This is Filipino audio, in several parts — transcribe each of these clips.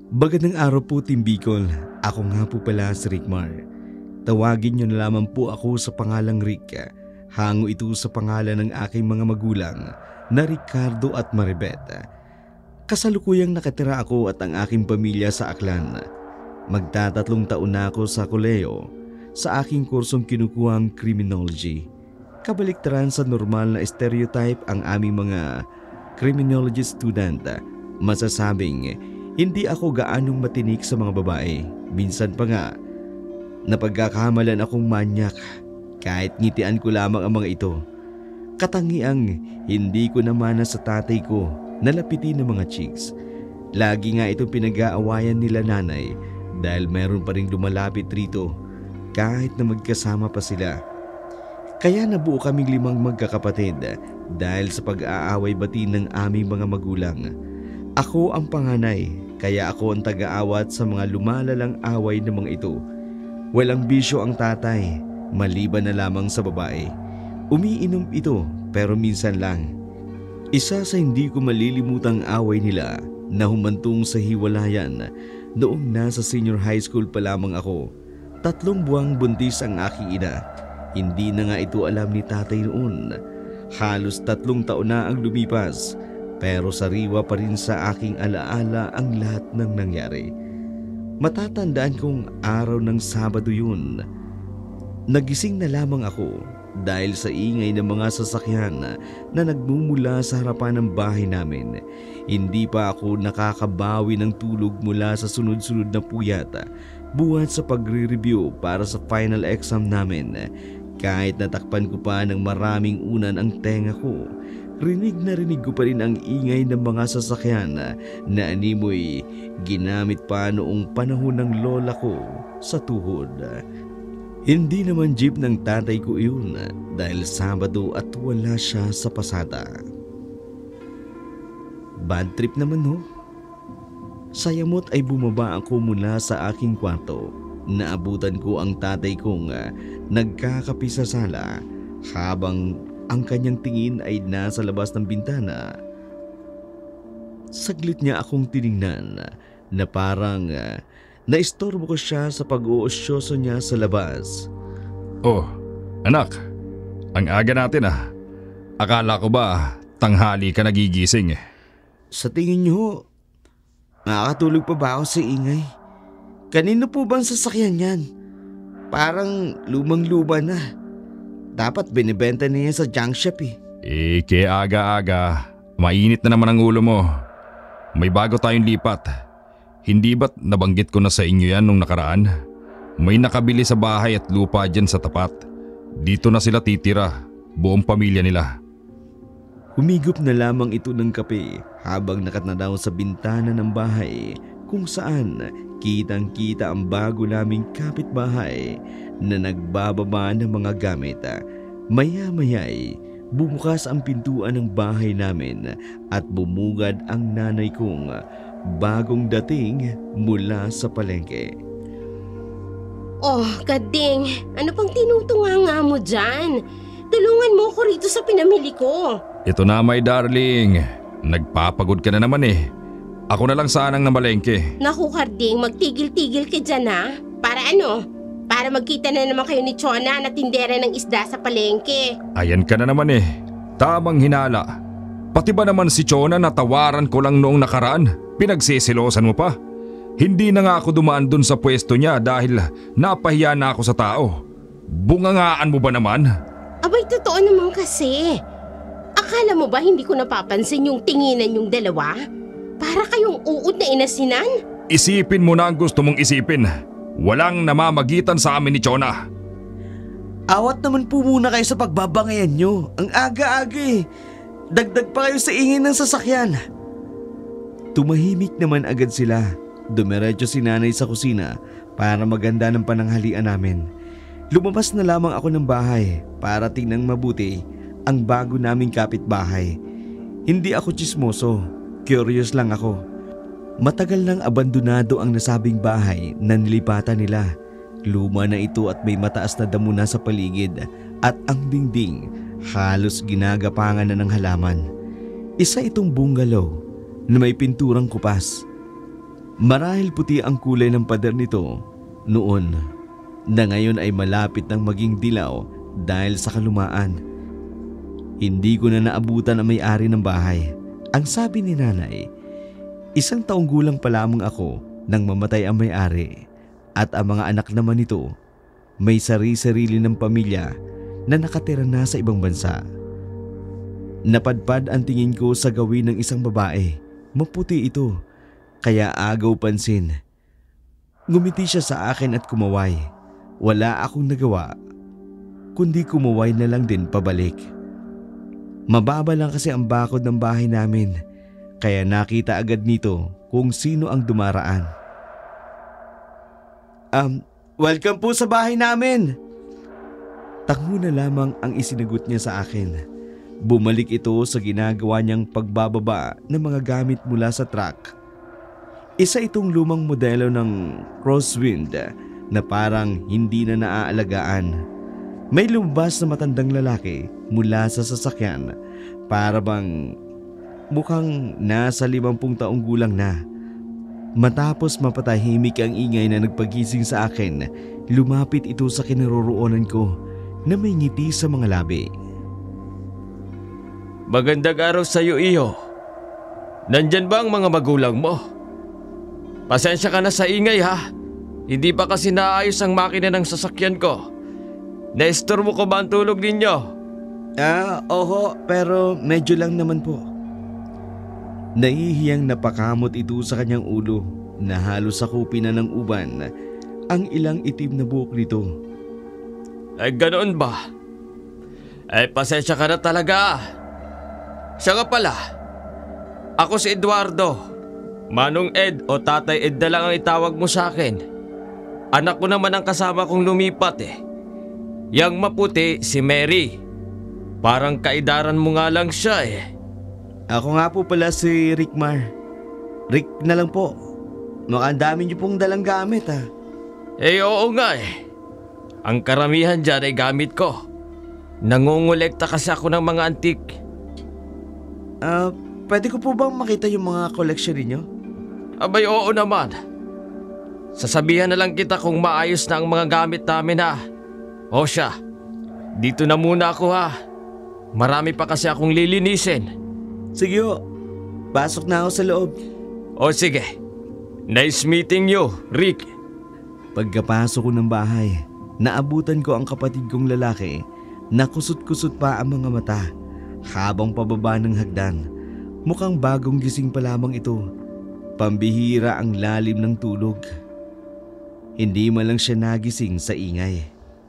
Magandang araw po, Team Bicol. Ako nga po pala si Rickmar. Tawagin niyo na lamang po ako sa pangalang Rick. Hango ito sa pangalan ng aking mga magulang na Ricardo at Maribet. Kasalukuyang nakatira ako at ang aking pamilya sa Aklan. Magtatatlong taon na ako sa koleyo sa aking kursong kinukuhang criminology. Kabaliktaran sa normal na stereotype ang aming mga criminology student, masasabing hindi ako gaanong matinik sa mga babae. Minsan pa nga, napagkakamalan akong manyak kahit ngitian ko lamang ang mga ito. Katangiang hindi ko namana sa tatay ko na lapitin ng mga chicks. Lagi nga itong pinag-aawayan nila nanay dahil meron pa rin lumalapit rito kahit na magkasama pa sila. Kaya nabuo kaming 5 magkakapatid dahil sa pag-aaway bati ng aming mga magulang. Ako ang panganay, kaya ako ang taga-awat sa mga lumalalang away ng mga ito. Walang bisyo ang tatay, maliban na lamang sa babae. Umiinom ito pero minsan lang. Isa sa hindi ko malilimutang away nila na humantong sa hiwalayan noong nasa senior high school pa lamang ako. 3 buwang buntis ang aking ina. Hindi na nga ito alam ni tatay noon. Halos 3 taon na ang lumipas. Pero sariwa pa rin sa aking alaala ang lahat ng nangyari. Matatandaan kong araw ng Sabado yun. Nagising na lamang ako dahil sa ingay ng mga sasakyan na nagmumula sa harapan ng bahay namin. Hindi pa ako nakakabawi ng tulog mula sa sunod-sunod na puyat buhat sa pagre-review para sa final exam namin. Kahit natakpan ko pa ng maraming unan ang tenga ko, rinig na rinig ko pa rin ang ingay ng mga sasakyan na animoy ginamit pa noong panahon ng lola ko sa tuhod. Hindi naman jeep ng tatay ko iyon dahil Sabado at wala siya sa pasada. Bad trip naman ho. Sa yamot ay bumaba ako mula sa aking kwarto. Naabutan ko ang tatay kong nagkakape sa sala habang ang kanyang tingin ay nasa labas ng bintana. Saglit niya akong tiningnan na parang naistorbo ko siya sa pag-uosyoso niya sa labas. Oh, anak, ang aga natin ah. Akala ko ba tanghali ka nagigising eh. Sa tingin niyo, nakakatulog pa ba ako sa ingay? Kanino po bang sasakyan yan? Parang lumang-luma na. Dapat binibenta niya sa junk shop eh. Kaya aga-aga, mainit na naman ang ulo mo. May bago tayong lipat. Hindi ba't nabanggit ko na sa inyo yan nung nakaraan? May nakabili sa bahay at lupa dyan sa tapat. Dito na sila titira, buong pamilya nila. Humigop na lamang ito ng kape habang nakatanaw sa bintana ng bahay kung saan kitang-kita ang bago naming kapitbahay na nagbababa ng mga gamit. Maya-maya'y bumukas ang pintuan ng bahay namin at bumugad ang nanay kong bagong dating mula sa palengke. Oh, Kading, ano pang tinutunganga mo dyan? Tulungan mo ko rito sa pinamili ko. Ito na my darling, nagpapagod ka na naman eh. Ako na lang sanang namalengke. Naku, Karding, magtigil-tigil ka dyan ha. Para ano? Para magkita na naman kayo ni Chona na tindera ng isda sa palengke. Ayan ka na naman eh. Tamang hinala. Pati ba naman si Chona natawaran ko lang noong nakaraan? Pinagsisilosan mo pa? Hindi na nga ako dumaan dun sa pwesto niya dahil napahiya na ako sa tao. Bungangaan mo ba naman? Abay, totoo naman kasi. Akala mo ba hindi ko napapansin yung tinginan yung dalawa? Para kayong uod na inasinan? Isipin mo na ang gusto mong isipin. Walang namamagitan sa amin ni Chona. Awat naman po muna kayo sa pagbabangayan nyo. Ang aga-aga eh. Dagdag pa kayo sa ingay ng sasakyan. Tumahimik naman agad sila. Dumiretso si nanay sa kusina para maganda ng pananghalian namin. Lumabas na lamang ako ng bahay para tingnan mabuti ang bago naming kapitbahay. Hindi ako tsismoso, curious lang ako. Matagal nang abandonado ang nasabing bahay na nilipatan nila. Luma na ito at may mataas na damo na sa paligid at ang dingding halos ginagapangan na ng halaman. Isa itong bungalow na may pinturang kupas. Marahil puti ang kulay ng pader nito noon na ngayon ay malapit nang maging dilaw dahil sa kalumaan. Hindi ko na naabutan ang may-ari ng bahay. Ang sabi ni nanay, 1 taong gulang pa lamang ako nang mamatay ang may-ari at ang mga anak naman nito may sarili-sarili ng pamilya na nakatira na sa ibang bansa. Napadpad ang tingin ko sa gawin ng isang babae. Maputi ito, kaya agaw pansin. Ngumiti siya sa akin at kumaway. Wala akong nagawa, kundi kumaway na lang din pabalik. Mababa lang kasi ang bakod ng bahay namin, kaya nakita agad nito kung sino ang dumaraan. Welcome po sa bahay namin! Tango na lamang ang isinagot niya sa akin. Bumalik ito sa ginagawa niyang pagbababa ng mga gamit mula sa truck. Isa itong lumang modelo ng crosswind na parang hindi na naaalagaan. May lumabas na matandang lalaki mula sa sasakyan para bang mukhang nasa 50 taong gulang na. Matapos mapatahimik ang ingay na nagpagising sa akin, lumapit ito sa kinaroroonan ko na may ngiti sa mga labi. Magandang araw sa iyo, Iyo. Nandyan ba ang mga magulang mo? Pasensya ka na sa ingay ha. Hindi pa kasi naayos ang makina ng sasakyan ko. Naistorbo ko ba ang tulog ninyo? Oho, pero medyo lang naman po. Nahihiyang napakamot ito sa kanyang ulo na halos sakupin na ng uban ang ilang itim na buhok nito. Ay ganoon ba? Ay pasensya ka na talaga. Siya nga pala. Ako si Eduardo. Manong Ed o Tatay Ed na lang ang itawag mo sa akin. Anak ko naman ang kasama kong lumipat eh. Yang maputi si Mary. Parang kaidaran mo nga lang siya eh. Ako nga po pala si Rickmar. Rick na lang po. Mukhang dami niyo pong dalang gamit ha. Eh oo nga eh. Ang karamihan dyan ay gamit ko. Nangungulekta kasi ako ng mga antik. Pwede ko po bang makita yung mga koleksyon ninyo? Abay oo naman. Sasabihan na lang kita kung maayos na ang mga gamit namin ha. O siya, dito na muna ako ha. Marami pa kasi akong lilinisin. Sige ho, pasok na ako sa loob. O sige, nice meeting you, Rick. Pagkapasok ko ng bahay, naabutan ko ang kapatid kong lalaki na kusot-kusot pa ang mga mata habang pababa ng hagdan. Mukhang bagong gising pa lamang ito. Pambihira ang lalim ng tulog. Hindi man lang siya nagising sa ingay.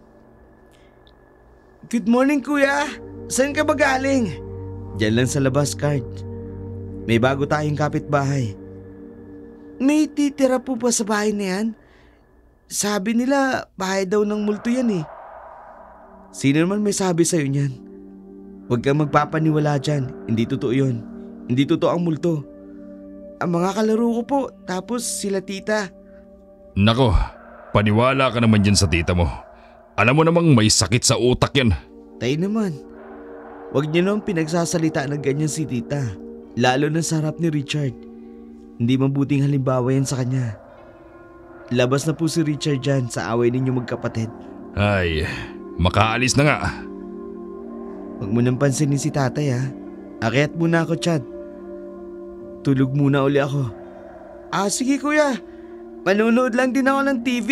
Good morning kuya! Saan ka ba galing? Diyan lang sa labas, Card. May bago tayong kapitbahay. May titira po ba sa bahay na yan? Sabi nila bahay daw ng multo yan eh. Sino naman may sabi sa'yo niyan? Huwag kang magpapaniwala dyan. Hindi totoo yun. Hindi totoo ang multo. Ang mga kalaro ko po, tapos sila tita. Nako, paniwala ka naman dyan sa tita mo. Alam mo namang may sakit sa utak yan. Tayo naman. Huwag niyo naman pinagsasalita ng ganyan si tita. Lalo na sa harap ni Richard. Hindi mabuting halimbawa yan sa kanya. Labas na po si Richard dyan sa away ninyo magkapatid. Ay, makaalis na nga. Huwag mo nang pansinin si tatay ha. Akyat muna ako, Chad. Tulog muna uli ako. Sige kuya. Manunood lang din ako ng TV.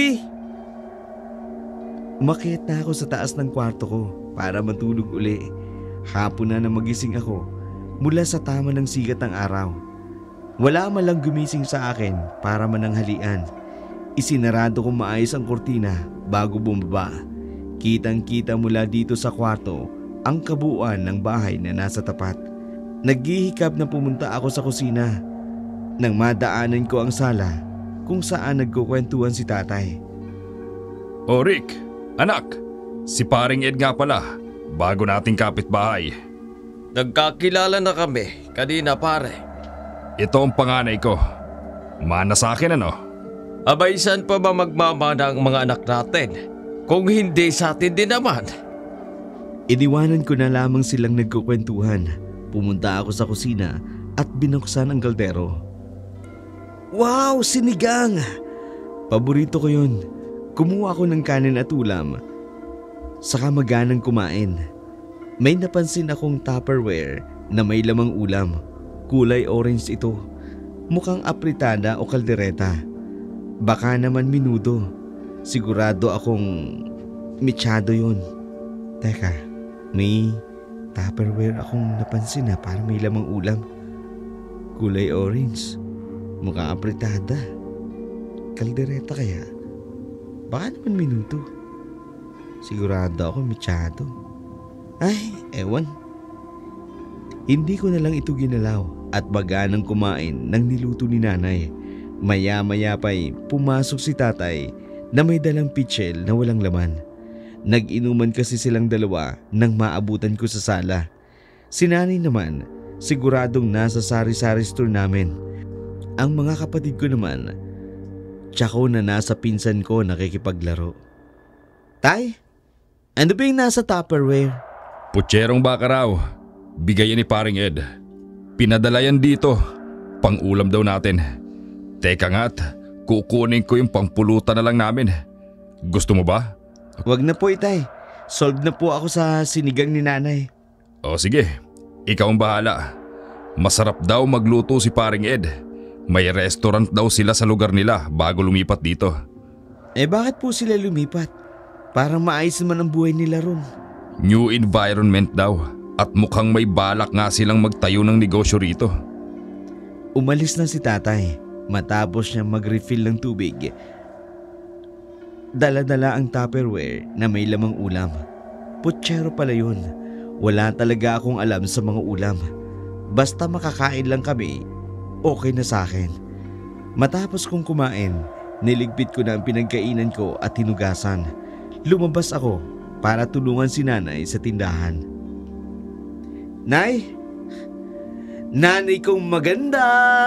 Umakyat na ako sa taas ng kwarto ko para matulog uli. Hapon na magising ako mula sa tama ng sigat ng araw. Wala man lang gumising sa akin para mananghalian. Isinarado kong maayos ang kortina bago bumaba. Kitang-kita mula dito sa kwarto ang kabuuan ng bahay na nasa tapat. Naghihikab na pumunta ako sa kusina nang madaanan ko ang sala kung saan nagkukwentuhan si tatay. O Rick, anak, si paring Ed nga pala, bago nating kapitbahay. Nagkakilala na kami kanina pare. Ito ang panganay ko. Mana sa akin ano? Abay saan pa ba magmamana ang mga anak natin? Kung hindi sa atin din naman. Iniwanan ko na lamang silang nagkukwentuhan. Pumunta ako sa kusina at binuksan ang kaldero. Wow, sinigang! Paborito ko yun. Kumuha ako ng kanin at ulam. Saka maganang kumain. May napansin akong Tupperware na may lamang ulam. Kulay orange ito. Mukhang apritada o kaldereta. Baka naman minudo. Sigurado akong mechado yun. Teka, may Tupperware akong napansin na parang may lamang ulam. Kulay orange. Mukhang apritada. Kaldereta kaya? Baka naman minuto. Sigurado ako mechado. Ay, ewan. Hindi ko na lang ito ginalaw at baganang kumain ng niluto ni nanay. Maya-maya pa'y pumasok si tatay na may dalang pitchel na walang laman. Nag-inuman kasi silang dalawa nang maabutan ko sa sala. Si nanay naman, siguradong nasa sari-sari store namin. Ang mga kapatid ko naman, tsako na nasa pinsan ko nakikipaglaro. Tay, ano ba yung nasa Tupperware? Putserong baka raw. Bigayan ni paring Ed. Pinadala yan dito. Pang-ulam daw natin. Teka nga't, kukunin ko yung pangpulutan na lang namin. Gusto mo ba? Wag na po, itay. Solved na po ako sa sinigang ni nanay. O sige, ikaw ang bahala. Masarap daw magluto si paring Ed. May restaurant daw sila sa lugar nila bago lumipat dito. Bakit po sila lumipat? Parang maayos naman ang buhay nila ron. New environment daw at mukhang may balak nga silang magtayo ng negosyo rito. Umalis na si tatay matapos niya mag-refill ng tubig. Dala-dala ang Tupperware na may lamang ulam. Putsero pala yun. Wala talaga akong alam sa mga ulam. Basta makakain lang kami, okay na sa akin. Matapos kong kumain, niligpit ko na ang pinagkainan ko at hinugasan. Lumabas ako para tulungan si nanay sa tindahan. Nay! Nanay kong maganda!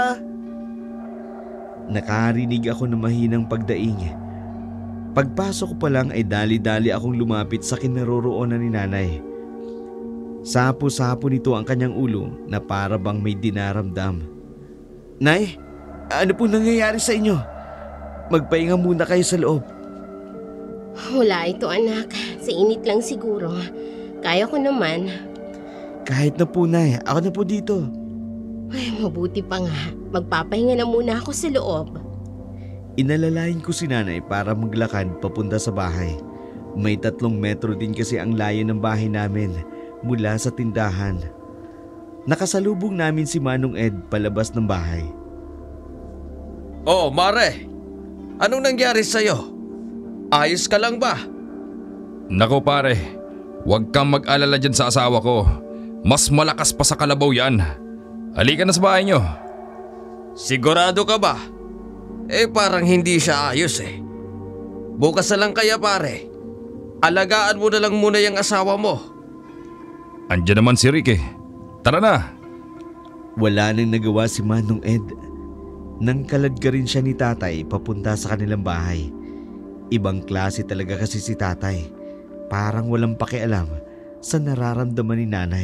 Nakarinig ako ng mahinang pagdaing. Pagpasok ko pa lang ay dali-dali akong lumapit sa kinaroroonan ni nanay. Sapo-sapo nito ang kanyang ulo na para bang may dinaramdam. Nay, ano po nangyayari sa inyo? Magpahinga muna kayo sa loob. Wala ito anak, sa init lang siguro. Kaya ko naman. Kahit na po, Nay, ako na po dito. Ay, mabuti pa nga. Magpapahinga na muna ako sa loob. Inalalayan ko si nanay para maglakad papunta sa bahay. May 3 metro din kasi ang layo ng bahay namin mula sa tindahan. Nakasalubong namin si Manong Ed palabas ng bahay. Oh, Mare! Anong nangyari sa'yo? Ayos ka lang ba? Nako pare, huwag kang mag-alala dyan sa asawa ko. Mas malakas pa sa kalabaw yan. Halika na sa bahay nyo. Sigurado ka ba? Parang hindi siya ayos eh. Bukas na lang kaya pare. Alagaan mo na lang muna yung asawa mo. Andiyan naman si Rick eh. Tara na. Wala nang nagawa si Manong Ed. Nang kaladka rin siya ni tatay papunta sa kanilang bahay. Ibang klase talaga kasi si tatay. Parang walang pakialam sa nararamdaman ni nanay.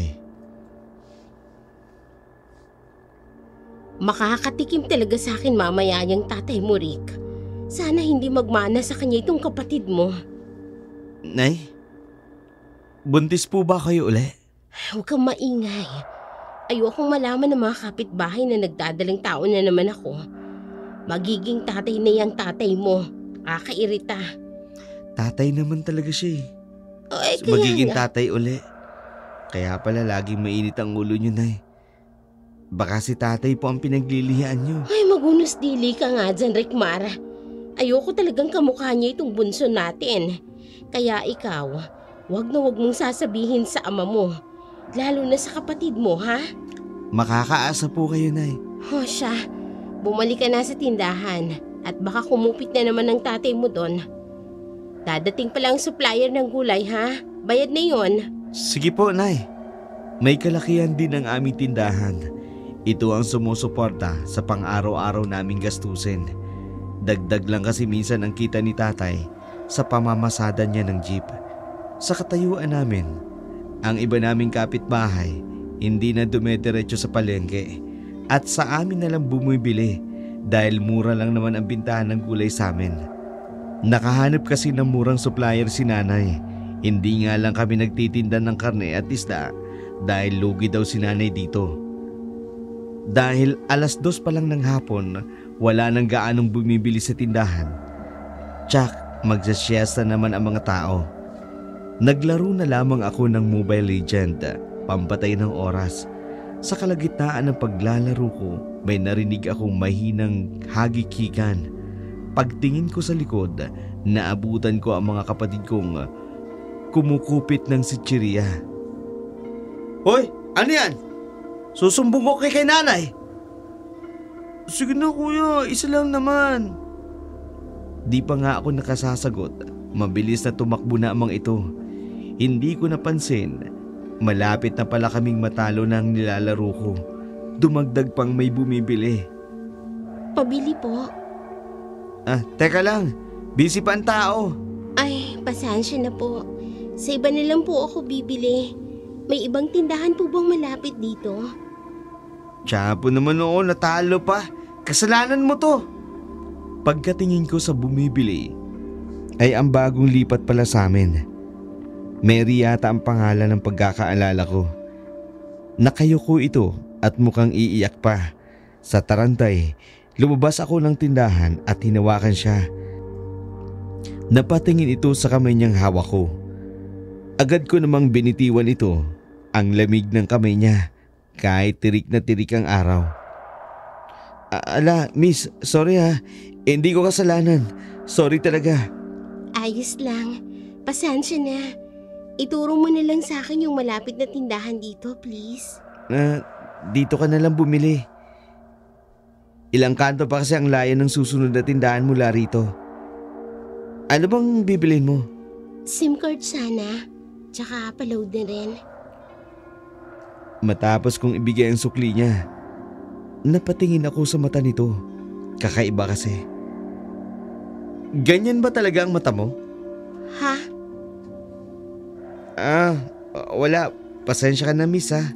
Makakatikim talaga sa akin mamaya yung tatay mo, Rick. Sana hindi magmana sa kanya itong kapatid mo. Nay, buntis po ba kayo uli? Huwag kang maingay. Ayokong malaman ng mga kapitbahay na nagdadalang tao na naman ako. Magiging tatay na yung tatay mo. Kakairita. Tatay naman talaga siya eh. Ay, kaya Magiging nga. tatay uli. Kaya pala laging mainit ang ulo niyo, Nay. Baka si tatay po ang pinaglilihian niyo. Ay, magunos dili ka nga dyan, Rickmar. Ayoko talagang kamukha niya itong bunso natin. Kaya ikaw, wag na wag mong sasabihin sa ama mo. Lalo na sa kapatid mo, ha? Makakaasa po kayo, Nay. O siya, bumalik ka na sa tindahan at baka kumupit na naman ng tatay mo doon. Dadating pa lang supplier ng gulay, ha? Bayad na yon. Sige po, Nay. May kalakihan din ang aming tindahan. Ito ang sumusuporta sa pang-araw-araw naming gastusin. Dagdag lang kasi minsan ang kita ni tatay sa pamamasada niya ng jeep. Sa katayuan namin, ang iba naming kapitbahay hindi na dumediretso sa palengke at sa amin na lang bumibili dahil mura lang naman ang bintahan ng gulay sa amin. Nakahanap kasi ng murang supplier si nanay. Hindi nga lang kami nagtitinda ng karne at isda dahil lugi daw si nanay dito. Dahil 2:00 pa lang ng hapon, wala nang gaanong bumibili sa tindahan. Tsak, magsasiesta naman ang mga tao. Naglaro na lamang ako ng Mobile Legend, pampatay ng oras. Sa kalagitnaan ng paglalaro ko, may narinig akong mahinang hagikikan. Pagtingin ko sa likod, naabutan ko ang mga kapatid kong kumukupit ng sitsiriya. Hoy! Ano yan? Susumbong ko kay nanay. Sige na kuya, isa lang naman. Di pa nga ako nakasasagot, mabilis na tumakbo na amang ito. Hindi ko napansin, malapit na pala kaming matalo ng nilalaro ko. Dumagdag pang may bumibili. Pabili po. Teka lang, busy pa ang tao. Ay, pasensya na po. Sa iba na lang po ako bibili. May ibang tindahan po bang malapit dito? Tiyapo naman noon, natalo pa. Kasalanan mo to. Pagkatingin ko sa bumibili, ay ang bagong lipat pala sa amin. Mary yata ang pangalan ng pagkakaalala ko. Nakayuko ito at mukhang iiyak pa. Sa tarantay, lumabas ako ng tindahan at hinawakan siya. Napatingin ito sa kamay niyang hawak ko. Agad ko namang binitiwan ito. Ang lamig ng kamay niya, kahit tirik na tirik ang araw. Miss, sorry ha. Hindi ko kasalanan. Sorry talaga. Ayos lang. Pasensya na. Ituro mo na lang sa akin yung malapit na tindahan dito, please. Dito ka na lang bumili. Ilang kanto pa kasi ang layo ng susunod na tindahan mula rito. Ano bang bibilin mo? SIM card sana. Tsaka paload na rin. Matapos kong ibigay ang sukli niya, napatingin ako sa mata nito. Kakaiba kasi. Ganyan ba talaga ang mata mo? Ha? Wala. Pasensya ka na, miss ha.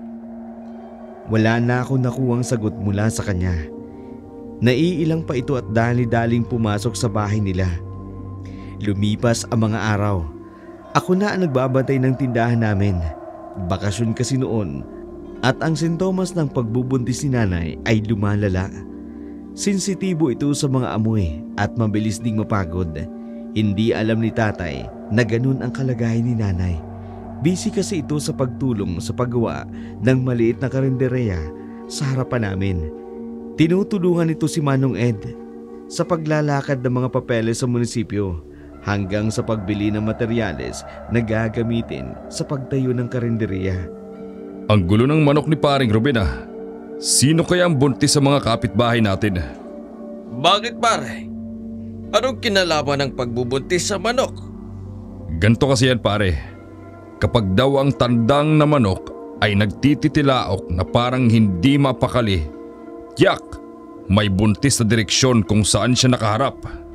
Wala na ako nakuhang sagot mula sa kanya. Naiilang pa ito at dali-daling pumasok sa bahay nila. Lumipas ang mga araw. Ako na ang nagbabantay ng tindahan namin. Bakasyon kasi noon at ang sintomas ng pagbubuntis ni nanay ay lumalala. Sensitibo ito sa mga amoy at mabilis ding mapagod. Hindi alam ni tatay na ganun ang kalagayan ni nanay. Busy kasi ito sa pagtulong sa paggawa ng maliit na karinderya sa harapan namin. Tinutulungan ito si Manong Ed sa paglalakad ng mga papeles sa munisipyo hanggang sa pagbili ng materyales na gagamitin sa pagtayo ng karinderya. Ang gulo ng manok ni paring Ruben ah. Sino kaya ang buntis sa mga kapitbahay natin? Bakit pare? Anong kinalaman ng pagbubuntis sa manok? Ganto kasi yan pare. Kapag daw ang tandang na manok ay nagtititilaok na parang hindi mapakali, yak, may buntis na direksyon kung saan siya nakaharap.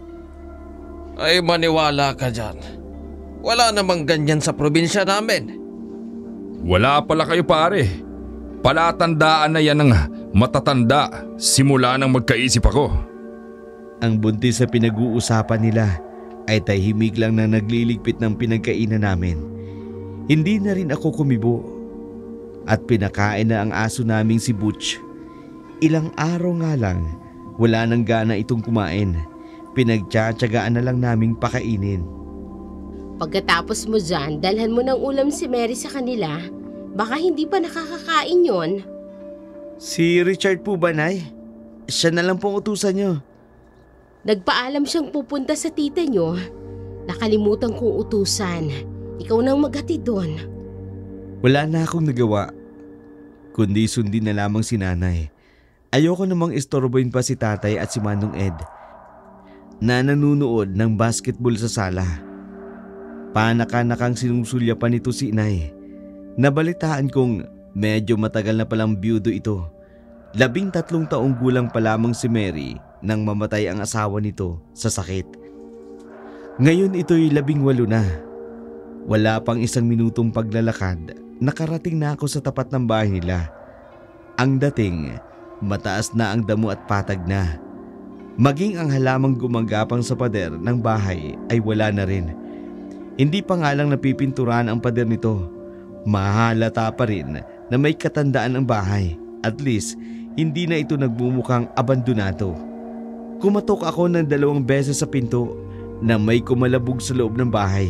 Ay maniwala ka dyan. Wala namang ganyan sa probinsya namin. Wala pala kayo pare. Palatandaan na yan ng matatanda simula nang magkaisip ako. Ang buntis sa pinag-uusapan nila ay tahimik lang na nagliligpit ng pinagkainan namin. Hindi na rin ako kumibo at pinakain na ang aso naming si Butch. Ilang araw nga lang, wala nang gana itong kumain. Pinagtsatsagaan na lang naming pakainin. Pagkatapos mo dyan, dalhan mo ng ulam si Mary sa kanila. Baka hindi pa nakakakain yon. Si Richard po ba, Nay? Siya na lang pong utusan niyo. Nagpaalam siyang pupunta sa tita nyo. Nakalimutan kong utusan. Ikaw nang maghatid doon. Wala na akong nagawa, kundi sundin na lamang si nanay. Ayoko namang istorbohin pa si tatay at si Manong Ed na nanunood ng basketball sa sala. Panak-anakang sinusulyapan nito si inay. Nabalitaan kong medyo matagal na palang biyudo ito. 13 taong gulang pa lamang si Mary nang mamatay ang asawa nito sa sakit. Ngayon ito'y 18 na. Wala pang 1 minutong paglalakad, nakarating na ako sa tapat ng bahay nila. Ang dating, Mataas na ang damo at patag na. Maging ang halamang gumagapang sa pader ng bahay ay wala na rin. Hindi pa nga lang napipinturan ang pader nito. Mahalata pa rin na may katandaan ang bahay. At least, hindi na ito nagmumukhang abandonado. Kumatok ako ng 2 beses sa pinto na may kumalabog sa loob ng bahay.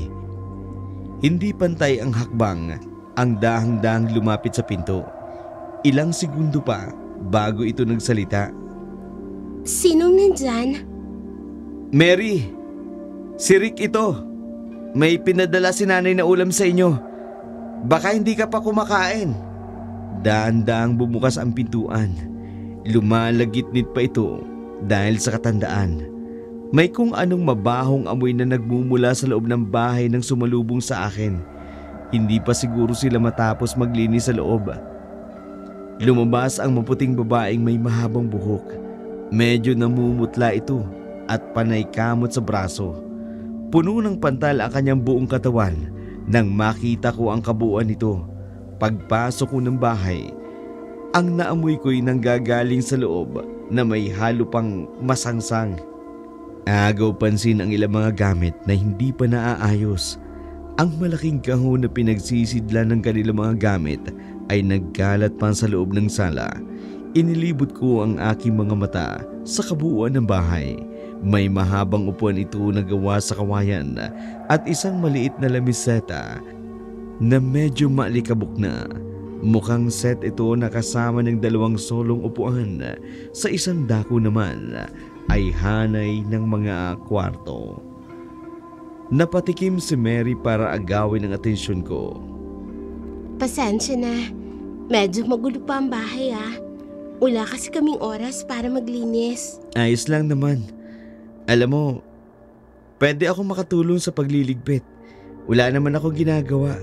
Hindi pantay ang hakbang, ang dahang-dahang lumapit sa pinto. Ilang segundo pa bago ito nagsalita. Sinong nandyan? Mary, si Rick ito. May pinadala si nanay na ulam sa inyo. Baka hindi ka pa kumakain. Dahan-dahang bumukas ang pintuan. Lumalagitnit pa ito dahil sa katandaan. May kung anong mabahong amoy na nagmumula sa loob ng bahay nang sumalubong sa akin. Hindi pa siguro sila matapos maglinis sa loob. Lumabas ang maputing babaeng may mahabang buhok. Medyo namumutla ito at panay kamot sa braso. Puno ng pantal ang kanyang buong katawan nang makita ko ang kabuuan nito. Pagpasok ko ng bahay, ang naamoy ko'y nanggagaling sa loob na may halo pang masangsang. Agaw pansin ang ilang mga gamit na hindi pa naaayos. Ang malaking kahon na pinagsisidlan ng kanilang mga gamit ay nagkalat pa sa loob ng sala. Inilibot ko ang aking mga mata sa kabuuan ng bahay. May mahabang upuan ito na gawa sa kawayan at isang maliit na lamiseta na medyo maalikabok na. Mukhang set ito na kasama ng 2 solong upuan. Sa isang dako naman ay hanay ng mga kwarto. Napatikim si Mary para agawin ang atensyon ko. Pasensya na. Medyo magulo pa ang bahay Wala kasi kaming oras para maglinis. Ayos lang naman. Alam mo, pwede ako makatulong sa pagliligpit. Wala naman ako ginagawa.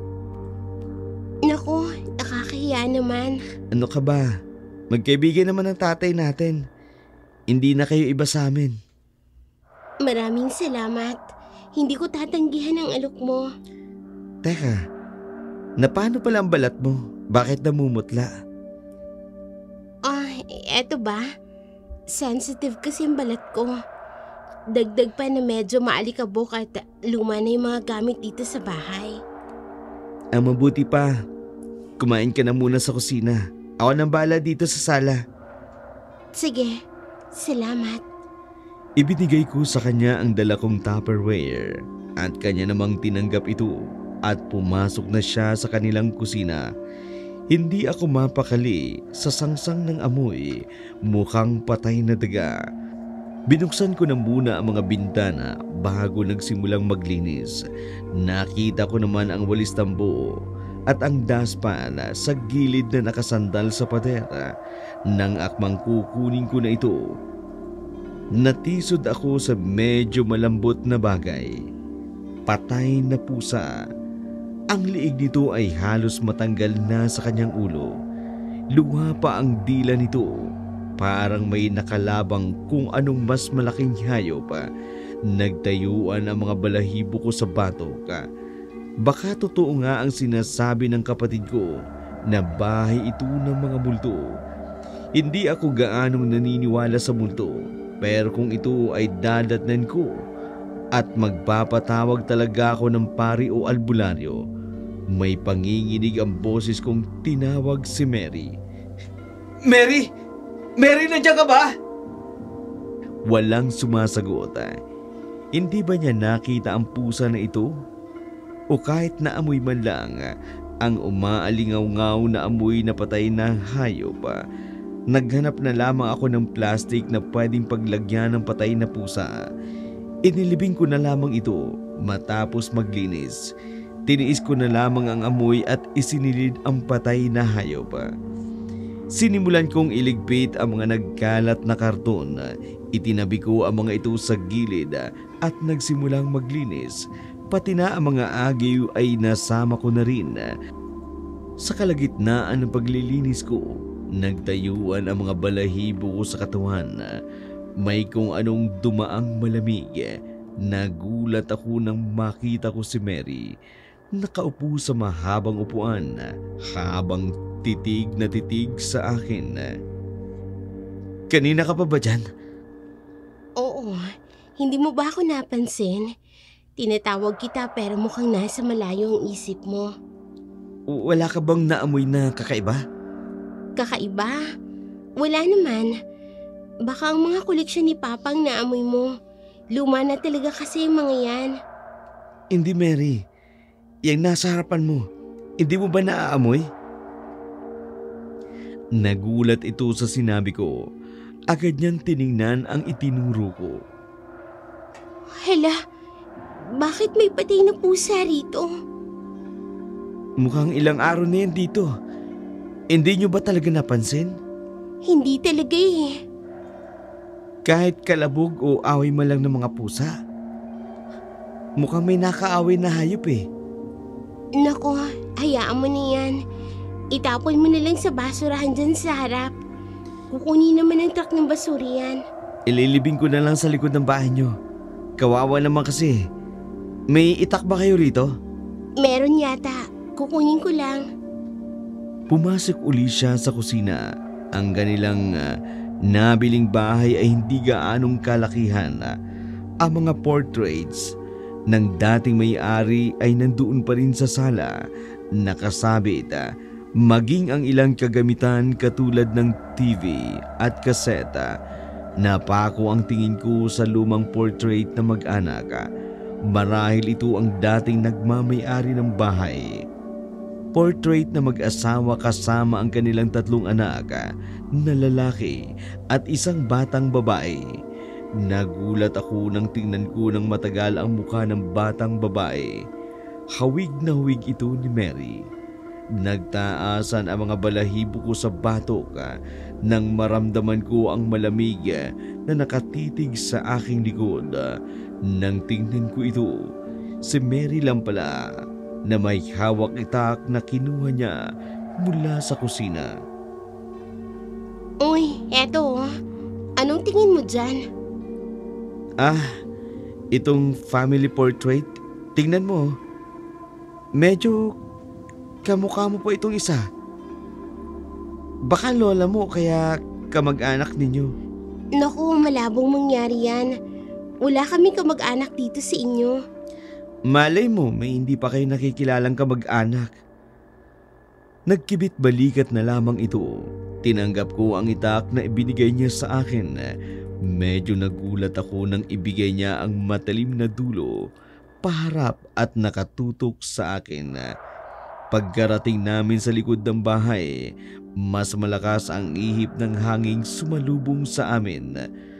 Naku, nakakahiya naman. Ano ka ba? Magkaibigan naman ng tatay natin. Hindi na kayo iba sa amin. Maraming salamat. Hindi ko tatanggihan ang alok mo. Teka, na paano pala ang balat mo? Bakit namumutla? Eto ba? Sensitive kasi ang balat ko. Dagdag pa na medyo maalikabok at luma na yung mga gamit dito sa bahay. Ang mabuti pa, kumain ka na muna sa kusina. Ako nang bahala dito sa sala. Sige, salamat. Ibinigay ko sa kanya ang dala kong Tupperware at kanya namang tinanggap ito at pumasok na siya sa kanilang kusina. Hindi ako mapakali sa sangsang ng amoy, mukhang patay na daga. Binuksan ko na muna ang mga bintana bago nagsimulang maglinis. Nakita ko naman ang walis tambo at ang daspan sa gilid na nakasandal sa pader. Nang akmang kukunin ko na ito, natisod ako sa medyo malambot na bagay. Patay na pusa. Ang liig nito ay halos matanggal na sa kanyang ulo. Luha pa ang dila nito. Parang may nakalabang kung anong mas malaking hayop. Nagtayuan ang mga balahibo ko sa batok. Baka totoo nga ang sinasabi ng kapatid ko na bahay ito ng mga multo. Hindi ako gaanong naniniwala sa multo, pero kung ito ay dadatnan ko at magpapatawag talaga ako ng pari o albularyo, may panginginig ang boses kong tinawag si Mary. Mary! Mary, nandiyan ka ba? Walang sumasagot. Hindi ba niya nakita ang pusa na ito? O kahit naamoy man lang ang umaalingaw-ngaw na amoy na patay na hayop. Naghanap na lamang ako ng plastic na pwedeng paglagyan ng patay na pusa. Inilibing ko na lamang ito matapos maglinis. Tiniis ko na lamang ang amoy at isinilid ang patay na hayop. Sinimulan kong iligpit ang mga nagkalat na karton. Itinabi ko ang mga ito sa gilid at nagsimulang maglinis. Pati na ang mga agiw ay nasama ko na rin. Sa kalagitnaan ng paglilinis ko, nagtayuan ang mga balahibo ko sa katawan. May kung anong dumaang malamig. Nagulat ako nang makita ko si Mary. Nakaupo sa mahabang upuan habang titig na titig sa akin. Kanina ka pa ba dyan? Oo, hindi mo ba ako napansin? Tinatawag kita pero mukhang nasa malayo ang isip mo. Wala ka bang naamoy na kakaiba? Kakaiba? Wala naman. Baka ang mga koleksyon ni Papa ang naamoy mo. Luma na talaga kasi yung mga yan. Hindi, Mary. Yang nasa harapan mo. Hindi mo ba naaamoy? Nagulat ito sa sinabi ko. Agad niyang tiningnan ang itinuro ko. Hala, bakit may patay na pusa rito? Mukhang ilang araw na yan dito. Hindi niyo ba talaga napansin? Hindi talaga eh. Kahit kalabog o away man lang ng mga pusa. Mukhang may nakaaway na hayop eh. Nako, hayaan mo na yan. Itapon mo na lang sa basurahan dyan sa harap. Kukunin naman ng truck ng basura yan. Ililibing ko na lang sa likod ng bahay niyo. Kawawa naman kasi. May itak ba kayo rito? Meron yata. Kukunin ko lang. Pumasok uli siya sa kusina. Ang kanilang nabiling bahay ay hindi gaanong kalakihan. Ang mga portraits ng dating may-ari ay nandoon pa rin sa sala, nakasabit, maging ang ilang kagamitan katulad ng TV at kaseta. Napako ang tingin ko sa lumang portrait na mag-anak. Marahil ito ang dating nagmamay-ari ng bahay. Portrait na mag-asawa kasama ang kanilang 3 anak na lalaki at isang batang babae. Nagulat ako nang tingnan ko ng matagal ang mukha ng batang babae. Hawig na hawig ito ni Mary. Nagtaasan ang mga balahibo ko sa batok nang maramdaman ko ang malamig na nakatitig sa aking likod. Nang tingnan ko ito, si Mary lang pala na may hawak itak na kinuha niya mula sa kusina. Uy, eto. Anong tingin mo dyan? Itong family portrait. Tingnan mo. Medyo kamukha mo po itong isa. Baka lola mo kaya kamag-anak ninyo. Naku, malabong mangyari yan. Wala kaming kamag-anak dito sa inyo. Malay mo, may hindi pa kayo nakikilalang kamag-anak. Nagkibit balikat na lamang ito. Tinanggap ko ang itak na ibinigay niya sa akin. Medyo nagulat ako nang ibigay niya ang matalim na dulo, paharap at nakatutok sa akin. Pagkarating namin sa likod ng bahay, mas malakas ang ihip ng hanging sumalubong sa amin.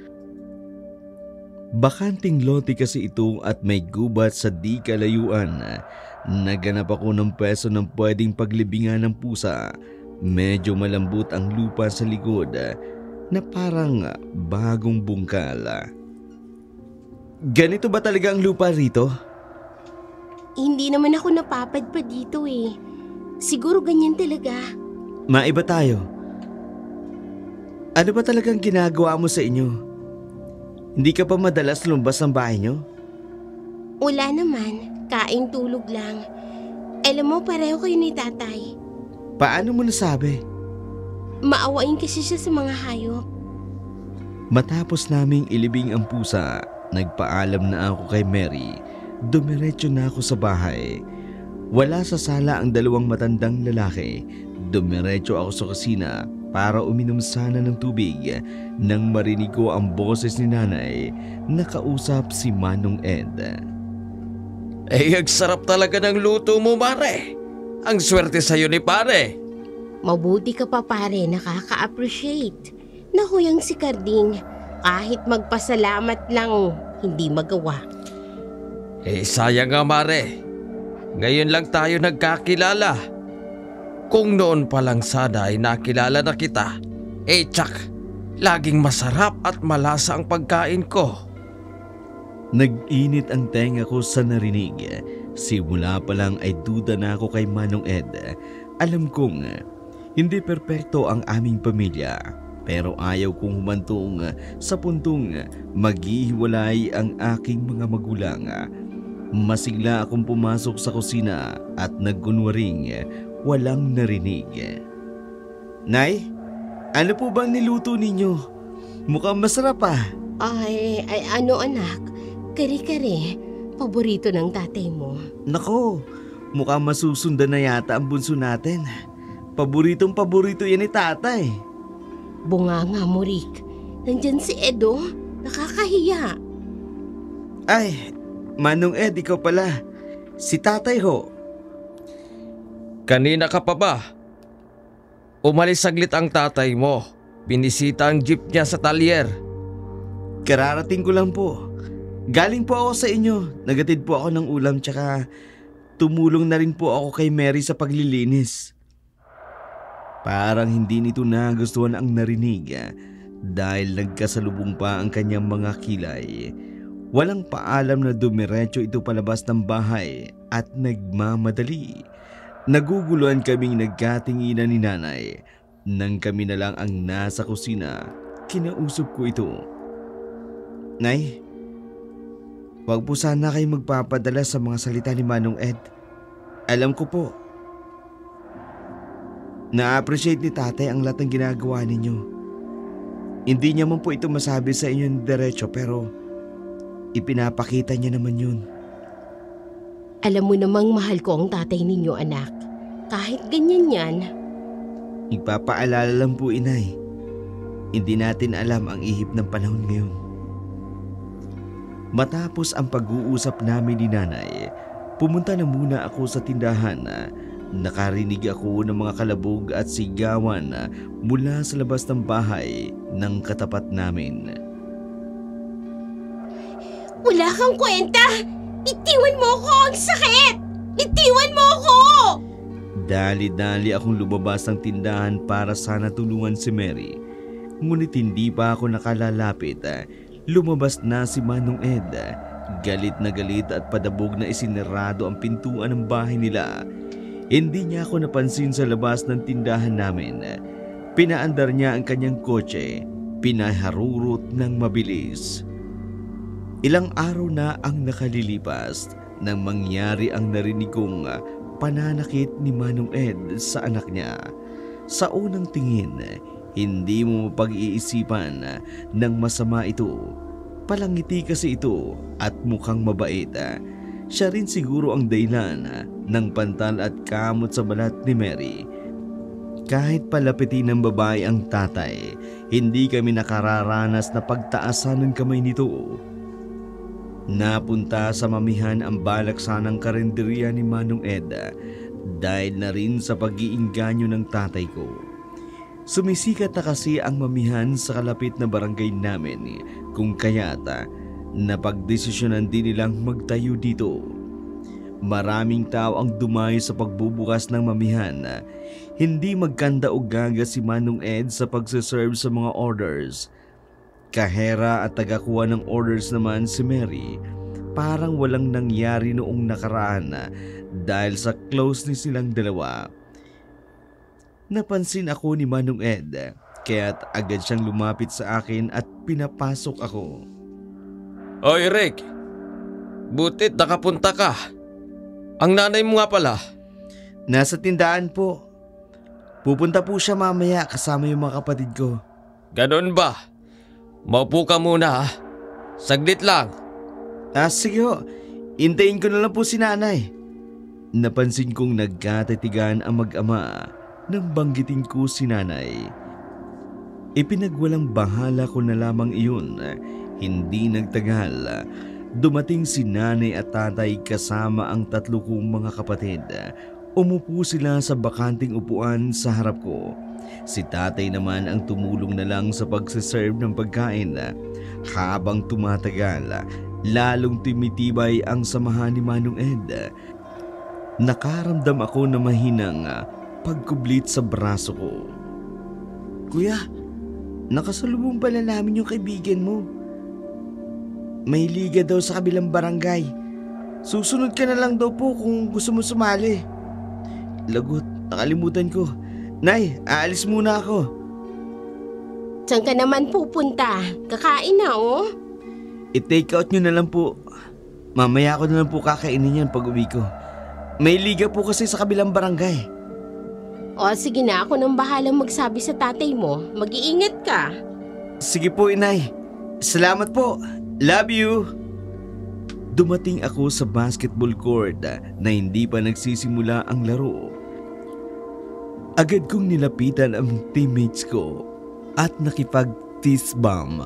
Bakanting lote kasi ito at may gubat sa di kalayuan. Naganap ako ng peso ng pwedeng paglibingan ng pusa. Medyo malambot ang lupa sa likod na parang bagong bungkal. Ganito ba talaga ang lupa rito? Hindi naman ako napapadpad dito eh. Siguro ganyan talaga. Maiba tayo. Ano ba talagang ginagawa mo sa inyo? Hindi ka pa madalas lumabas ng bahay niyo? Wala naman. Kain tulog lang. Alam mo, pareho kayo ni tatay. Paano mo nasabi? Maawain kasi siya sa mga hayop. Matapos naming ilibing ang pusa, nagpaalam na ako kay Mary. Dumiretso na ako sa bahay. Wala sa sala ang 2 matandang lalaki. Dumiretso ako sa kusina para uminom sana ng tubig nang marinig ko ang boses ni nanay na kausap si Manong Ed. Ang sarap talaga ng luto mo, Mare. Ang swerte sa'yo ni Pare. Mabuti ka pa pare, nakaka-appreciate. Naku, yang si Carding, kahit magpasalamat lang, hindi magawa. Sayang nga, Mare. Ngayon lang tayo nagkakilala. Kung noon pa lang sana ay nakilala na kita, tsak, laging masarap at malasa ang pagkain ko. Nag-init ang tenga ko sa narinig. Simula pa lang ay duda na ako kay Manong Ed. Alam kong hindi perpekto ang aming pamilya, pero ayaw kong humantong sa puntong maghihiwalay ang aking mga magulang. Masigla akong pumasok sa kusina at nagkunwaring walang narinig. Nay, ano po bang niluto ninyo? Mukhang masarap ah. Ay, ano anak? Kare-kare, paborito ng tatay mo. Nako, mukhang masusundan na yata ang bunso natin. Paboritong-paborito yan ni tatay. Bunganga mo, Rick. Nandyan si Edo. Nakakahiya. Ay, Manong Ed, ikaw pala. Si tatay ho. Kanina ka pa ba? Umalis saglit ang tatay mo. Binisita ang jeep niya sa talyer. Kararating ko lang po. Galing po ako sa inyo. Nagatid po ako ng ulam tsaka tumulong na rin po ako kay Mary sa paglilinis. Parang hindi nito nagustuhan ang narinig dahil nagkasalubong pa ang kanyang mga kilay. Walang paalam na dumiretso ito palabas ng bahay at nagmamadali. Naguguluhan kaming nagkatinginan ni nanay. Nang kami na lang ang nasa kusina, kinausap ko ito. Nay, wag po sana kayo magpapadala sa mga salita ni Manong Ed. Alam ko po, na-appreciate ni tatay ang lahat ng ginagawa ninyo. Hindi niya man po ito masabi sa inyo ng diretso pero ipinapakita niya naman yun. Alam mo namang mahal ko ang tatay ninyo, anak. Kahit ganyan yan. Ipapaalala lang po, inay. Hindi natin alam ang ihip ng panahon ngayon. Matapos ang pag-uusap namin ni nanay, pumunta na muna ako sa tindahan. Nakarinig ako ng mga kalabog at sigawan mula sa labas ng bahay ng katapat namin. Wala kang kwenta! Itiwan mo ako! Ang sakit! Itiwan mo ako! Dali-dali akong lumabas ng tindahan para sana tulungan si Mary. Ngunit hindi pa ako nakalalapit. Lumabas na si Manong Ed. Galit na galit at padabog na isinarado ang pintuan ng bahay nila. Hindi niya ako napansin sa labas ng tindahan namin. Pinaandar niya ang kanyang kotse. Pinaharurot ng mabilis. Ilang araw na ang nakalilipas nang mangyari ang narinig kong pananakit ni Manong Ed sa anak niya. Sa unang tingin, hindi mo mapag-iisipan ng masama ito. Palangiti kasi ito at mukhang mabait. Siya rin siguro ang dahilan ng pantal at kamot sa balat ni Mary. Kahit palapitin ng babae ang tatay, hindi kami nakararanas na pagtaasan ng kamay nito. Napunta sa mamihan ang balak sanang karinderya ni Manong Ed dahil na rin sa pag-iinganyo ng tatay ko. Sumisikat na kasi ang mamihan sa kalapit na barangay namin kung kaya't napagdesisyonan din nilang magtayo dito. Maraming tao ang dumayo sa pagbubukas ng mamihan. Hindi magkanda o gaga si Manong Ed sa pagsaserve sa mga orders. Kahera at tagakuha ng orders naman si Mary. Parang walang nangyari noong nakaraan dahil sa closeness nilang dalawa. Napansin ako ni Manong Ed kaya't agad siyang lumapit sa akin at pinapasok ako. Oy Rick, butit nakapunta ka. Ang nanay mo nga pala. Nasa tindahan po. Pupunta po siya mamaya kasama yung mga kapatid ko. Ganon ba? Maupo ka muna ha. Saglit lang. Sige ho, hintayin ko na lang po si nanay. Napansin kong nagkatitigan ang mag-ama nang banggitin ko si nanay. Ipinagwalang bahala ko na lamang iyon. Hindi nagtagal. Dumating si nanay at tatay kasama ang tatlo kong mga kapatid. Umupo sila sa bakanting upuan sa harap ko. Si tatay naman ang tumulong na lang sa pagsaserve ng pagkain. Habang tumatagal, lalong tumitibay ang samahan ni Manong Ed. Nakaramdam ako na mahinang pagkublit sa braso ko. Kuya, nakasalubong pala namin yung kaibigan mo. May liga daw sa kabilang barangay. Susunod ka na lang daw po kung gusto mo sumali. Lagot, nakalimutan ko. Nay, aalis muna ako. Saan ka naman pupunta? Kakain na oh. I-take out nyo na lang po. Mamaya ko na lang po kakainin yan pag uwi ko. May liga po kasi sa kabilang barangay. O sige na, ako nang bahalang magsabi sa tatay mo. Mag-iingat ka. Sige po, inay. Salamat po. Love you. Dumating ako sa basketball court na hindi pa nagsisimula ang laro. Agad kong nilapitan ang teammates ko at nakipag-fist bump.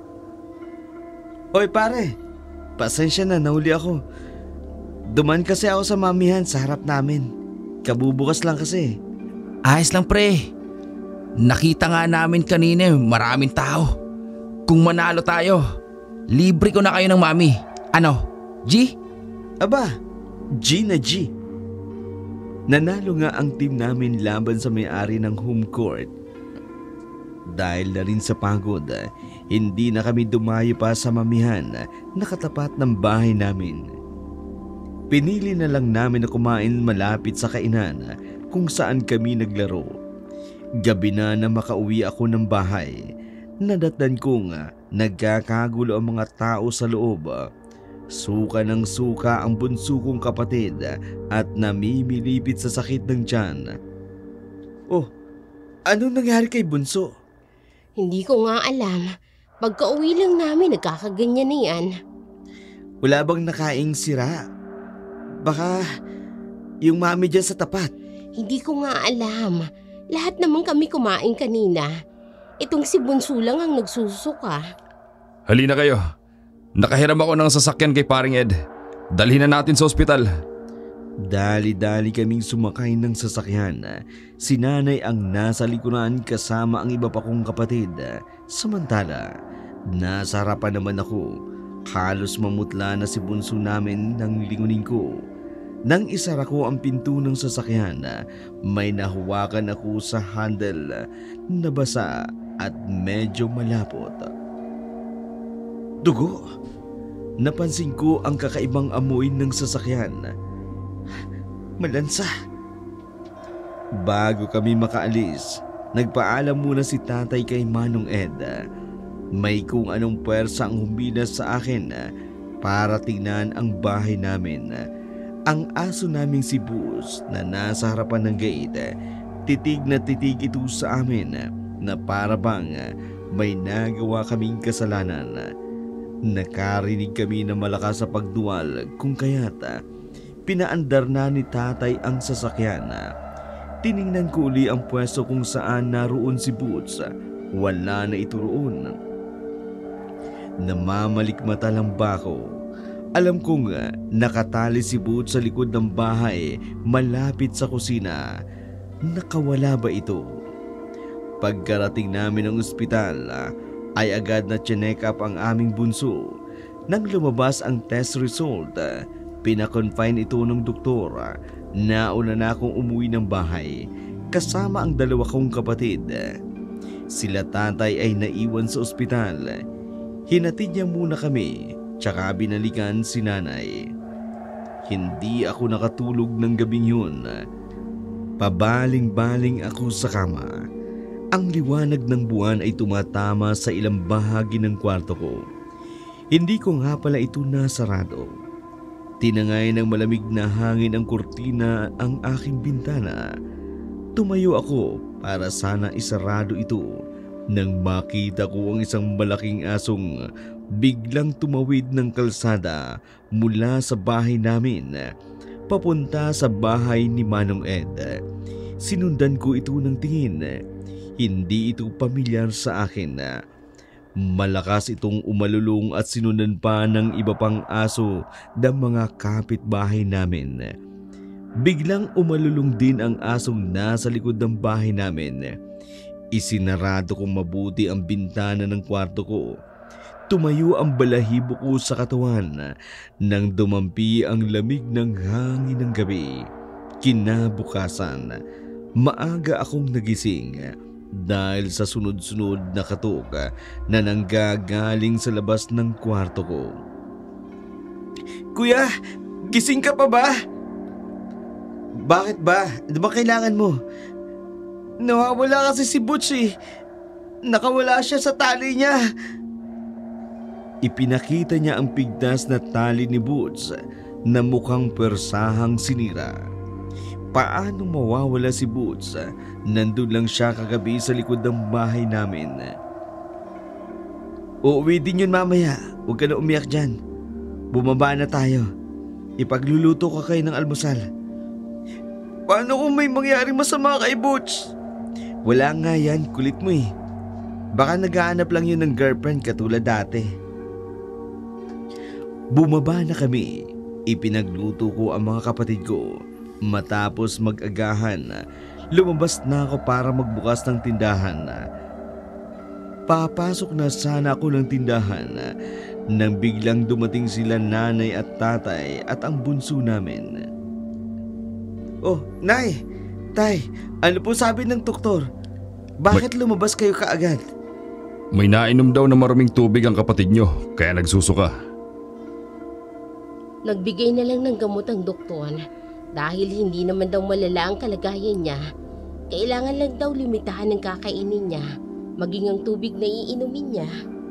Oy pare, pasensya na, nahuli ako. Duman kasi ako sa mamihan sa harap namin. Kabubukas lang kasi. Ayos lang pre. Nakita nga namin kanina maraming tao. Kung manalo tayo, libre ko na kayo ng mami. Ano, G? Aba, G na G. Nanalo nga ang team namin laban sa may-ari ng home court. Dahil na rin sa pagod, hindi na kami dumayo pa sa mamihan na katapat ng bahay namin. Pinili na lang namin na kumain malapit sa kainan kung saan kami naglaro. Gabi na makauwi ako ng bahay. Nadatnan kong nagkakagulo ang mga tao sa loob. Suka ng suka ang bunso kong kapatid at namimilipit sa sakit ng tiyan. Oh, anong nangyari kay bunso? Hindi ko nga alam. Pagka-uwi lang namin, nagkakaganyan na yan. Wala bang nakaing sira? Baka yung mami dyan sa tapat. Hindi ko nga alam. Lahat naman kami kumain kanina. Itong si Bunso lang ang nagsusuka. Halina kayo. Nakahiram ako ng sasakyan kay paring Ed. Dalhin na natin sa ospital. Dali-dali kaming sumakay ng sasakyan. Si nanay ang nasa likuran kasama ang iba pa kong kapatid. Samantala, nasa harapan naman ako. Halos mamutla na si bunso namin nang lingunin ko. Nang isara ko ang pinto ng sasakyan, may nahuwakan ako sa handle na basa at medyo malapot. Dugo! Napansin ko ang kakaibang amoy ng sasakyan. Malansa! Bago kami makaalis, nagpaalam muna si tatay kay Manong Ed. May kung anong puwersa ang humilas sa akin para tingnan ang bahay namin. Ang aso naming si Bus na nasa harapan ng gate, titig na titig ito sa amin na para bang may nagawa kaming kasalanan. Nakarinig kami na malakas sa pagduwal kung kaya't pinaandar na ni tatay ang sasakyan. Tiningnan ko uli ang pwesto kung saan naroon si Boots. Wala na ito roon. Namamalikmata lang ba ako? Alam kong nakatali si Boots sa likod ng bahay malapit sa kusina. Nakawala ba ito? Pagkarating namin ng ospital ay agad na check up ang aming bunso. Nang lumabas ang test result, pinakonfine ito ng doktor. Nauna na akong umuwi ng bahay kasama ang dalawa kong kapatid. Sila tatay ay naiwan sa ospital. Hinatid niya muna kami, tsaka binalikan si nanay. Hindi ako nakatulog ng gabing yun. Pabaling-baling ako sa kama. Ang liwanag ng buwan ay tumatama sa ilang bahagi ng kwarto ko. Hindi ko nga pala ito nasarado. Tinangay ng malamig na hangin ang kurtina ang aking bintana. Tumayo ako para sana isarado ito nang makita ko ang isang malaking asong biglang tumawid ng kalsada mula sa bahay namin papunta sa bahay ni Manong Ed. Sinundan ko ito ng tingin. Hindi ito pamilyar sa akin. Malakas itong umalulong at sinundan pa ng iba pang aso ng mga kapitbahay namin. Biglang umalulong din ang asong nasa likod ng bahay namin. Isinarado kong mabuti ang bintana ng kwarto ko. Tumayo ang balahibo ko sa katawan nang dumampi ang lamig ng hangin ng gabi. Kinabukasan, maaga akong nagising dahil sa sunod-sunod na katok na nanggagaling sa labas ng kwarto ko. Kuya, gising ka pa ba? Bakit ba? Ano ba kailangan mo? Nawawala kasi si Butch eh. Nakawala siya sa tali niya. Ipinakita niya ang pigtas na tali ni Butch na mukhang persahang sinira. Paano mawawala si Butch? Nandun lang siya kagabi sa likod ng bahay namin. Uuwi din yun mamaya. Huwag ka na umiyak dyan. Bumaba na tayo. Ipagluluto ka kayo ng almusal. Paano kung may mangyaring masama kay Butch? Wala nga yan, kulit mo eh. Baka naghahanap lang yun ng girlfriend katulad dati. Bumaba na kami. Ipinagluto ko ang mga kapatid ko. Matapos mag-agahan, lumabas na ako para magbukas ng tindahan. Papasok na sana ako ng tindahan nang biglang dumating sila nanay at tatay at ang bunso namin. Oh, Nay! Tay, ano po sabi ng doktor? Bakit lumabas kayo kaagad? May nainom daw na maruming tubig ang kapatid nyo, kaya nagsusuka. Nagbigay na lang ng gamot ang doktor dahil hindi naman daw malala ang kalagayan niya. Kailangan lang daw limitahan ng kakainin niya, maging ang tubig na iinumin niya.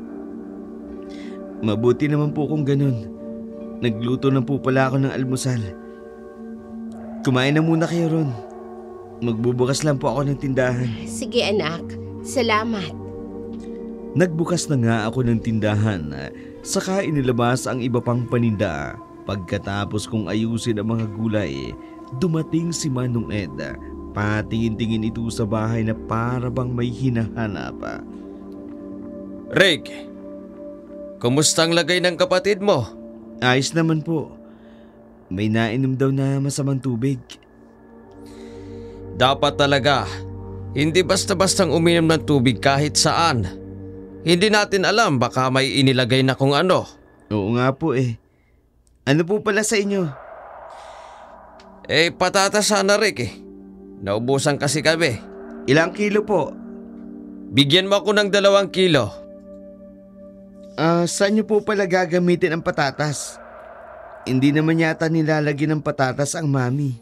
Mabuti naman po kung ganun. Nagluto na po pala ako ng almusal. Kumain na muna kayo ron. Magbubukas lang po ako ng tindahan. Sige anak, salamat. Nagbukas na nga ako ng tindahan, saka inilabas ang iba pang paninda. Pagkatapos kong ayusin ang mga gulay, dumating si Manong Ed. Patingin-tingin ito sa bahay na para bang may hinahanap. Rick, kumusta ang lagay ng kapatid mo? Ayos naman po. May nainom daw na masamang tubig. Dapat talaga, hindi basta-bastang uminom ng tubig kahit saan. Hindi natin alam, baka may inilagay na kung ano. Oo nga po eh. Ano po pala sa inyo? Patatas sana Rick eh. Naubusan kasi kami. Ilang kilo po? Bigyan mo ako ng 2 kilo. Saan nyo po pala gagamitin ang patatas? Hindi naman yata nilalagyan ng patatas ang mami.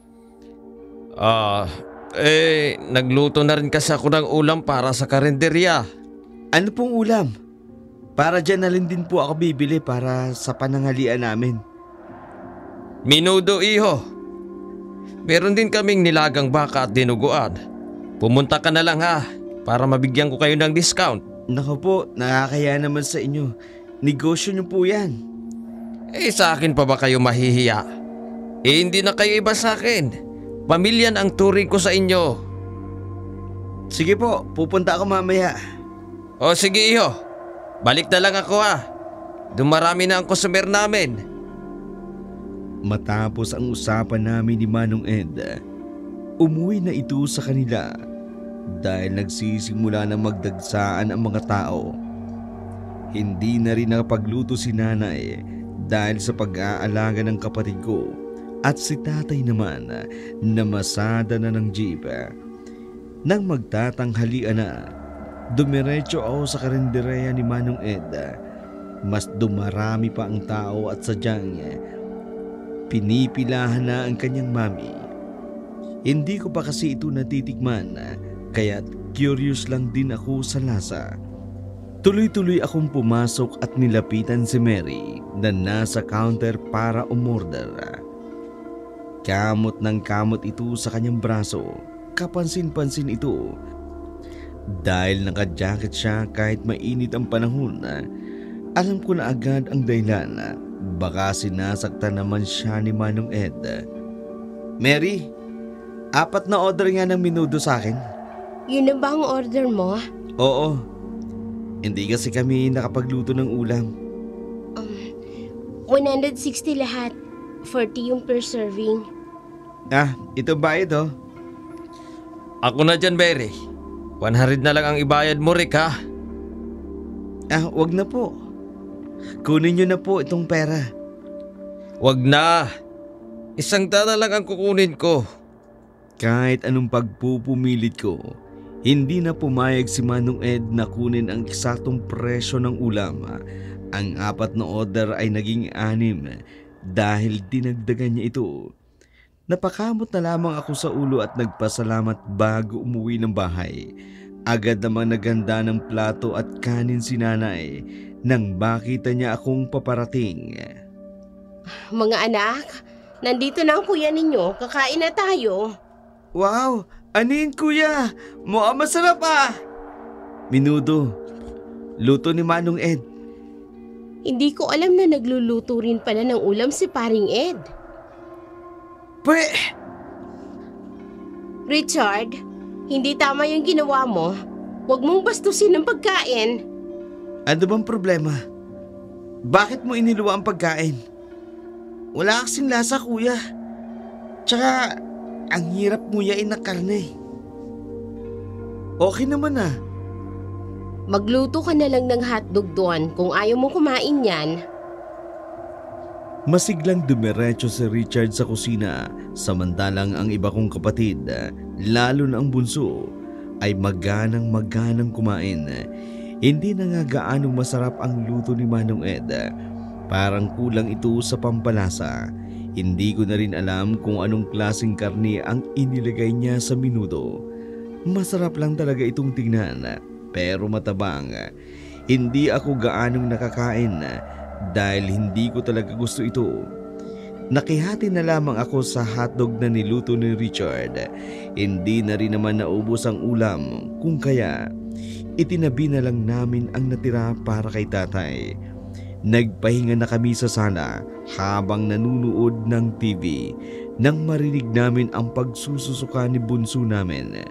Nagluto na rin kasi ako ng ulam para sa karinderya. Ano pong ulam? Para dyan na rin din po ako bibili para sa pananghalian namin. Minudo iho. Meron din kaming nilagang baka at dinuguan. Pumunta ka na lang ha, para mabigyan ko kayo ng discount. Naku po, nakakaya naman sa inyo. Negosyo nyo po yan. Sa akin pa ba kayo mahihiya? Hindi na kayo iba sa akin. Pamilyan ang turing ko sa inyo. Sige po, pupunta ako mamaya. O sige iho, balik na lang ako ha. Dumarami na ang customer namin. Matapos ang usapan namin ni Manong Ed, umuwi na ito sa kanila dahil nagsisimula na magdagsaan ang mga tao. Hindi na rin nakapagluto si nanay dahil sa pag-aalaga ng kapatid ko at si tatay naman na masada na ng jeep. Nang magtatanghalian na, dumiretso ako sa karinderya ni Manong Ed. Mas dumarami pa ang tao at sadyang pinipilahan na ang kanyang mami. Hindi ko pa kasi ito natitikman, kaya curious lang din ako sa lasa. Tuloy-tuloy akong pumasok at nilapitan si Mary na nasa counter para umorder. Kamot ng kamot ito sa kanyang braso. Kapansin-pansin ito. Dahil naka-jacket siya kahit mainit ang panahon, alam ko na agad ang dahilan. Baka sinasaktan naman siya ni Manong Ed. Mary, 4 na order nga ng minudo sa akin. Yun na ba ang order mo? Oo. Hindi kasi kami nakapagluto ng ulam. 160 lahat. 40 yung per serving. Ito bayad oh. Ako na dyan, Mary. 100 na lang ang ibayad mo, Rick ha. Wag na po. Kunin nyo na po itong pera. Wag na. 100 na lang ang kukunin ko. Kahit anong pagpupumilit ko, hindi na pumayag si Manong Ed na kunin ang eksaktong presyo ng ulam. Ang 4 na order ay naging 6 dahil dinagdagan niya ito. Napakamot na lamang ako sa ulo at nagpasalamat bago umuwi ng bahay. Agad namang naghanda ng plato at kanin si nanay nang makita niya akong paparating. Mga anak, nandito na ang kuya ninyo. Kakain na tayo. Wow! Anin kuya? Mukhang masarap ah! Minudo. Luto ni Manong Ed. Hindi ko alam na nagluluto rin pala ng ulam si paring Ed. Richard, hindi tama yung ginawa mo. Huwag mong bastusin ang pagkain. Ano bang problema? Bakit mo iniluwa ang pagkain? Wala kasing lasa, kuya. Tsaka, ang hirap nguyain ng karne. Okay naman ah. Magluto ka na lang ng hotdog doon kung ayaw mo kumain yan. Masiglang dumiretso si Richard sa kusina, samantalang ang iba kong kapatid, lalo na ang bunso, ay maganang kumain. Hindi na nga gaanong masarap ang luto ni Manong Ed. Parang kulang ito sa pampalasa. Hindi ko na rin alam kung anong klaseng karne ang inilagay niya sa minuto. Masarap lang talaga itong tingnan, pero matabang. Hindi ako gaanong nakakain dahil hindi ko talaga gusto ito. Nakihati na lamang ako sa hotdog na niluto ni Richard. Hindi na rin naman naubos ang ulam, kung kaya itinabi na lang namin ang natira para kay tatay. Nagpahinga na kami sa sala habang nanunood ng TV nang marinig namin ang pagsususuka ni bunso namin.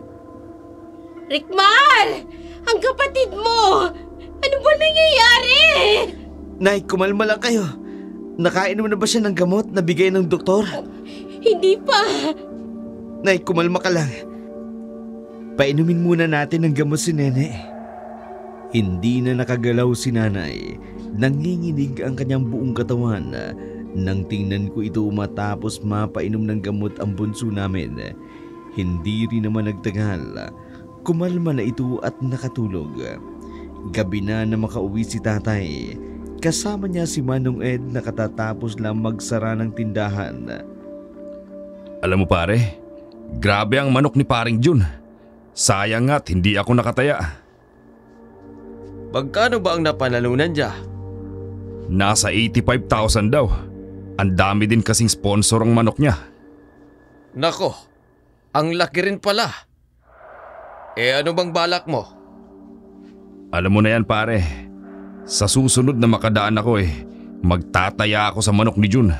Rickmar! Ang kapatid mo! Ano ba nangyayari? Nay, kumalma lang kayo. Nakainom na ba siya ng gamot na bigay ng doktor? Hindi pa. Nay, kumalma ka lang. Painumin muna natin ng gamot si Nene. Hindi na nakagalaw si nanay. Nanginginig ang kanyang buong katawan. Nang tingnan ko ito matapos mapainom ng gamot ang bunso namin, hindi rin naman nagtagal. Kumalma na ito at nakatulog. Gabi na makauwi si tatay. Kasama niya si Manong Ed na katatapos lang magsara ng tindahan. Alam mo pare, grabe ang manok ni paring Jun. Sayang nga't hindi ako nakataya. Magkano ba ang napanalunan niya? Nasa 85,000 daw. Ang dami din kasing sponsor ang manok niya. Nako, ang laki rin pala. Ano bang balak mo? Alam mo na yan pare. Sa susunod na makadaan ako magtataya ako sa manok ni Jun.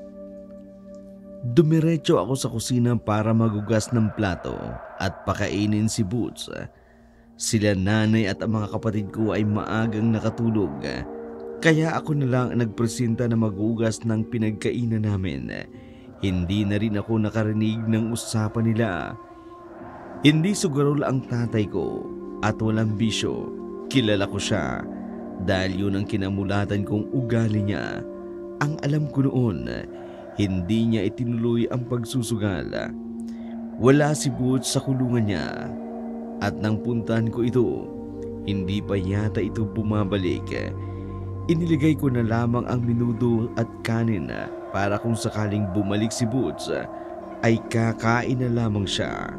Dumiretso ako sa kusina para magugas ng plato at pakainin si Boots. Sila nanay at ang mga kapatid ko ay maagang nakatulog. Kaya ako na lang nagpresenta na magugas ng pinagkainan namin. Hindi na rin ako nakarinig ng usapan nila. Hindi sugarol ang tatay ko at walang bisyo. Kilala ko siya dahil yun ang kinamulatan kong ugali niya. Ang alam ko noon, hindi niya itinuloy ang pagsusugal. Wala si Boots sa kulungan niya. At nang puntahan ko ito, hindi pa yata ito bumabalik. Iniligay ko na lamang ang minudo at kanin para kung sakaling bumalik si Boots, ay kakain na lamang siya.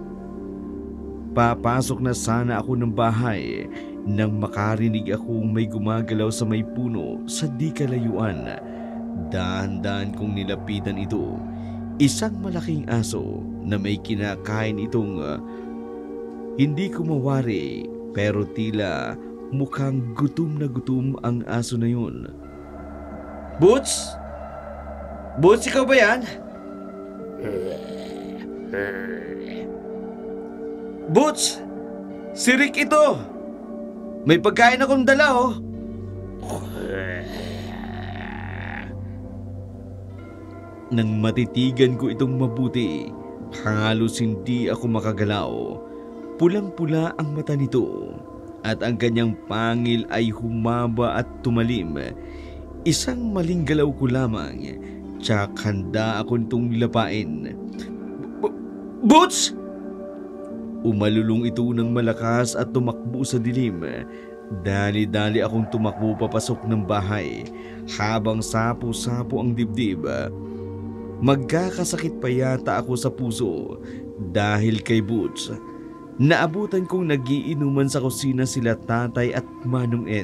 Papasok na sana ako ng bahay nang makarinig akong may gumagalaw sa may puno sa di kalayuan. Dahan-dahan kong nilapitan ito. Isang malaking aso na may kinakain itong hindi ko mawari, pero tila mukhang gutom na gutom ang aso na yun. Boots? Boots, ikaw ba yan? Boots! Si Rick ito! May pagkain akong dala oh! Nang matitigan ko itong mabuti, halos hindi ako makagalaw. Pulang-pula ang mata nito at ang kanyang pangil ay humaba at tumalim. Isang maling galaw ko lamang, tsak handa ako nitong lapain. Boots! Umalulong ito ng malakas at tumakbo sa dilim. Dali-dali akong tumakbo papasok ng bahay habang sapo-sapo ang dibdib. Magkakasakit pa yata ako sa puso dahil kay Boots. Naabutan kong nagiinuman sa kusina sila tatay at Manong Ed.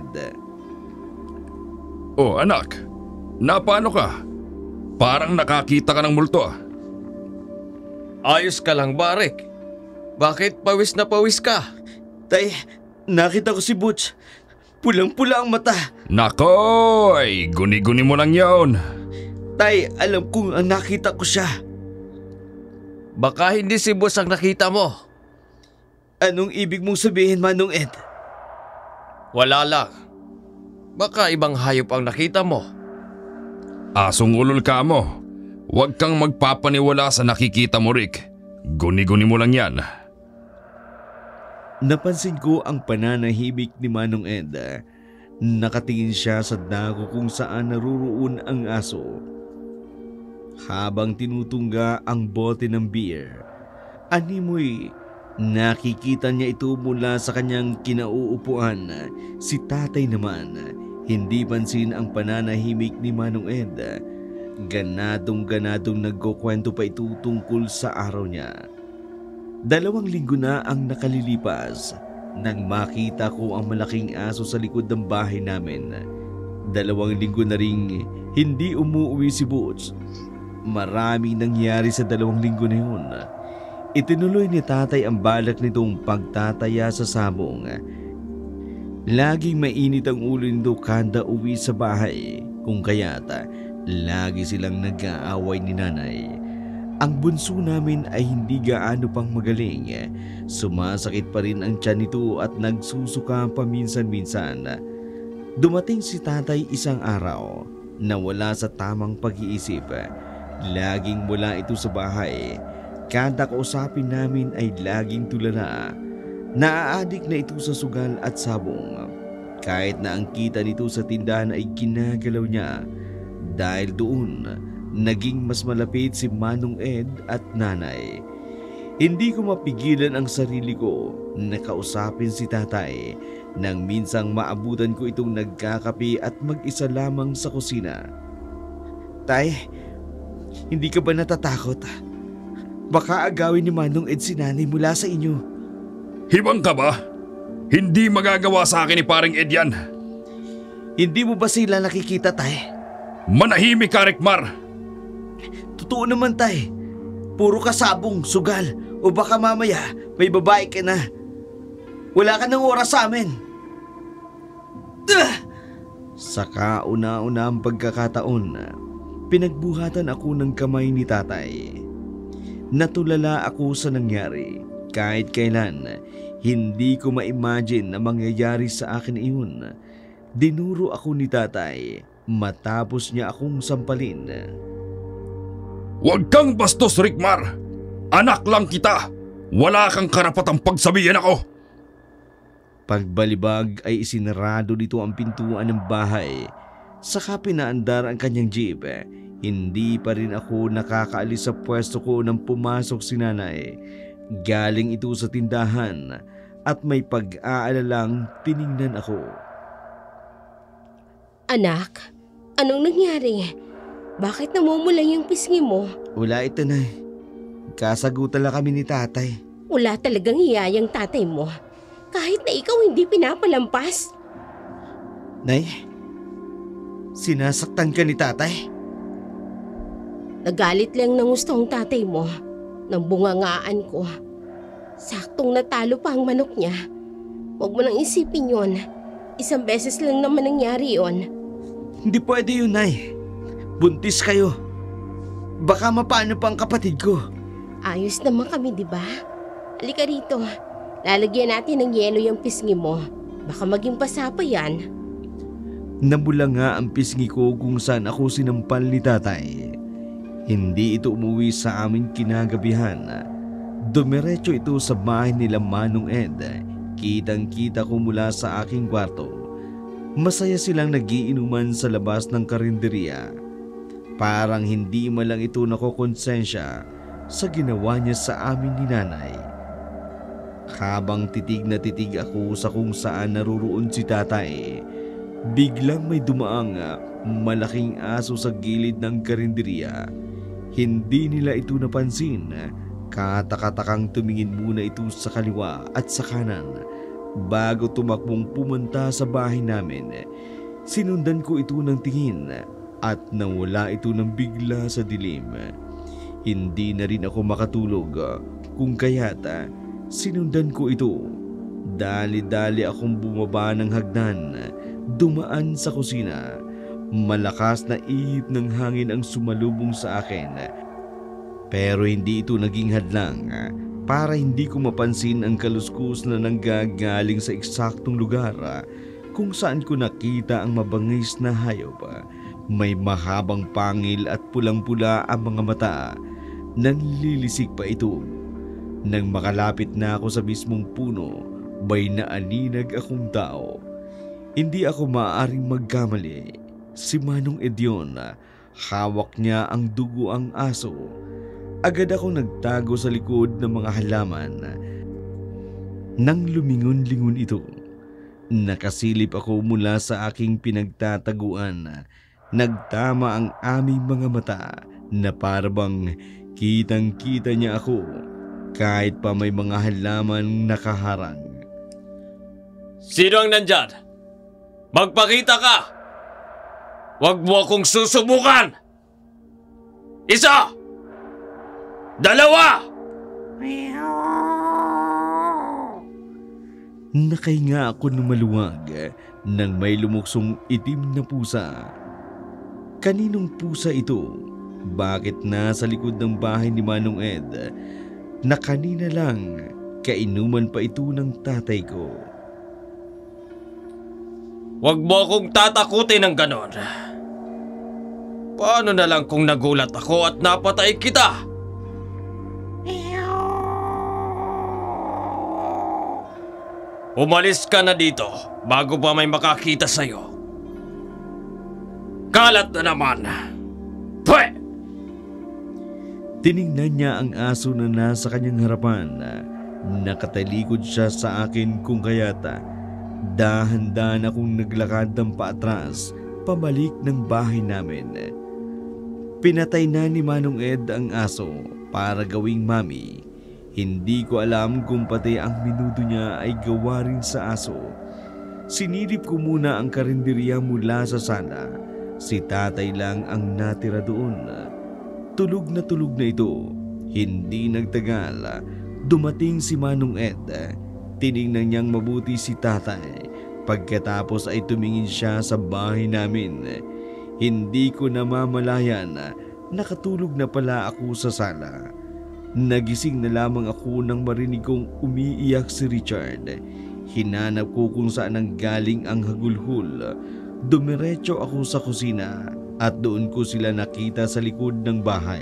Oh anak, napaano ka? Parang nakakita ka ng multo ah. Ayos ka lang ba, Rick? Bakit pawis na pawis ka? Tay, nakita ko si Boots. Pulang-pula ang mata. Nakoy, guni-guni mo lang yon. Tay, alam kong ang nakita ko siya. Baka hindi si boss ang nakita mo. Anong ibig mong sabihin, Manong Ed? Wala lang. Baka ibang hayop ang nakita mo. Asong ulol ka mo. Huwag kang magpapaniwala sa nakikita mo, Rick. Guni-guni mo lang yan. Napansin ko ang pananahimik ni Manong Ed. Nakatingin siya sa dako kung saan naruroon ang aso. Habang tinutungga ang bote ng beer, animoy nakikita niya ito mula sa kanyang kinauupuan. Si tatay naman, hindi pansin ang pananahimik ni Manong Ed. Ganadong-ganadong nagkukwento pa ito tungkol sa araw niya. 2 linggo na ang nakalilipas nang makita ko ang malaking aso sa likod ng bahay namin. 2 linggo na ring hindi umuwi si Butch. Maraming nangyari sa 2 linggo na yun. Itinuloy ni tatay ang balak nitong pagtataya sa sabong. Laging mainit ang ulo nito kada uwi sa bahay, kung kaya't lagi silang nag-aaway ni nanay. Ang bunso namin ay hindi gaano pang magaling. Sumasakit pa rin ang tiyan nito at nagsusuka paminsan-minsan. Dumating si tatay isang araw na wala sa tamang pag-iisip. Laging wala ito sa bahay. Kada kausapin namin ay laging tulala. Naaadik na ito sa sugal at sabong. Kahit na ang kita nito sa tindahan ay ginagalaw niya. Dahil doon, naging mas malapit si Manong Ed at nanay. Hindi ko mapigilan ang sarili ko na kausapin si tatay nang minsang maabutan ko itong nagkakape at mag-isa lamang sa kusina. Tay, hindi ka ba natatakot? Baka agawin ni Manong Ed si nanay mula sa inyo. Hibang ka ba? Hindi magagawa sa akin ni paring Ed yan. Hindi mo ba sila nakikita, tay? Manahimik ka, Rickmar. Totoo naman, tay. Puro kasabong, sugal, o baka mamaya may babae ka na. Wala ka ng oras sa amin. Sa kauna-una ang pagkakataon, pinagbuhatan ako ng kamay ni tatay. Natulala ako sa nangyari. Kahit kailan, hindi ko ma-imagine na mangyayari sa akin iyon. Dinuro ako ni tatay matapos niya akong sampalin. Huwag kang bastos, Rickmar. Anak lang kita. Wala kang karapatang pagsabihan ako. Pagbalibag ay isinarado dito ang pintuan ng bahay. Saka pinaandar ang kanyang jeep. Hindi pa rin ako nakakaalis sa pwesto ko nang pumasok si nanay. Galing ito sa tindahan at may pag-aalalang tiningnan ako. Anak, anong nangyari? Bakit namumula yung pisngi mo? Wala ito, nay. Kasagutan lang kami ni tatay. Wala talagang hiya yung tatay mo. Kahit na ikaw hindi pinapalampas. Nay, sinasaktan ka ni tatay? Nagalit lang ng gusto ang tatay mo. Nang bungangaan ko. Saktong natalo pa ang manok niya. Huwag mo nang isipin yon. 1 beses lang naman nangyari yon. Hindi pwede yun, nay. Buntis kayo. Baka mapano pa ang kapatid ko. Ayos naman kami, di ba? Halika rito. Lalagyan natin ng yelo yung pisngi mo. Baka maging pasapa yan. Nabula nga ang pisngi ko kung saan ako sinampal ni tatay. Hindi ito umuwi sa amin kinagabihan. Dumiretso ito sa bahay nila Manong Ed. Kitang-kita ko mula sa aking kwarto. Masaya silang nagiinuman sa labas ng karinderiya. Parang hindi man lang ito nakokonsensya sa ginawa niya sa amin ni nanay. Habang titig na titig ako sa kung saan naruroon si tatay, biglang may dumaang malaking aso sa gilid ng karinderiya. Hindi nila ito napansin. Katakatakang tumingin muna ito sa kaliwa at sa kanan bago tumakbong pumunta sa bahay namin. Sinundan ko ito ng tingin at nawala ito ng bigla sa dilim. Hindi na rin ako makatulog kung kaya't sinundan ko ito. Dali-dali akong bumaba ng hagdan, dumaan sa kusina. Malakas na ihip ng hangin ang sumalubong sa akin. Pero hindi ito naging hadlang para hindi ko mapansin ang kaluskus na nanggagaling sa eksaktong lugar kung saan ko nakita ang mabangis na hayop. May mahabang pangil at pulang-pula ang mga mata. Nanlilisik pa ito. Nang makalapit na ako sa mismong puno, may naaninag akong tao. Hindi ako maaaring magkamali. Si Manong Ed yun. Hawak niya ang dugo ang aso. Agad akong nagtago sa likod ng mga halaman. Nang lumingon-lingon ito, nakasilip ako mula sa aking pinagtataguan. Nagtama ang aming mga mata na parabang kitang-kita niya ako kahit pa may mga halaman nakaharang. Sino ang nandyan? Magpakita ka! Huwag mo akong susubukan! Isa! Dalawa! Nakahinga ako ng maluwag nang may lumuksong itim na pusa. Kaninong pusa ito? Bakit nasa likod ng bahay ni Manong Ed? Na kanina lang, kainuman pa ito ng tatay ko. Huwag mo akong tatakutin ng ganon. Paano na lang kung nagulat ako at napatay kita? Umalis ka na dito bago pa may makakita sa'yo. Kalat na naman. Pwe! Tiningnan niya ang aso na nasa kanyang harapan. Nakatalikod siya sa akin kung kaya't dahan-dahan akong naglakad ng paatras pabalik ng bahay namin. Pinatay na ni Manong Ed ang aso para gawing mami. Hindi ko alam kung pati ang minuto niya ay gawa rin sa aso. Sinilip ko muna ang karinderya mula sa sala. Si tatay lang ang natira doon. Tulog na ito. Hindi nagtagal. Dumating si Manong Ed. Tiningnan niyang mabuti si tatay. Pagkatapos ay tumingin siya sa bahay namin. Hindi ko namamalayan na nakatulog na pala ako sa sala. Nagising na lamang ako nang marinig kong umiiyak si Richard. Hinanap ko kung saan nanggaling ang hagulhol. Dumiretso ako sa kusina at doon ko sila nakita sa likod ng bahay.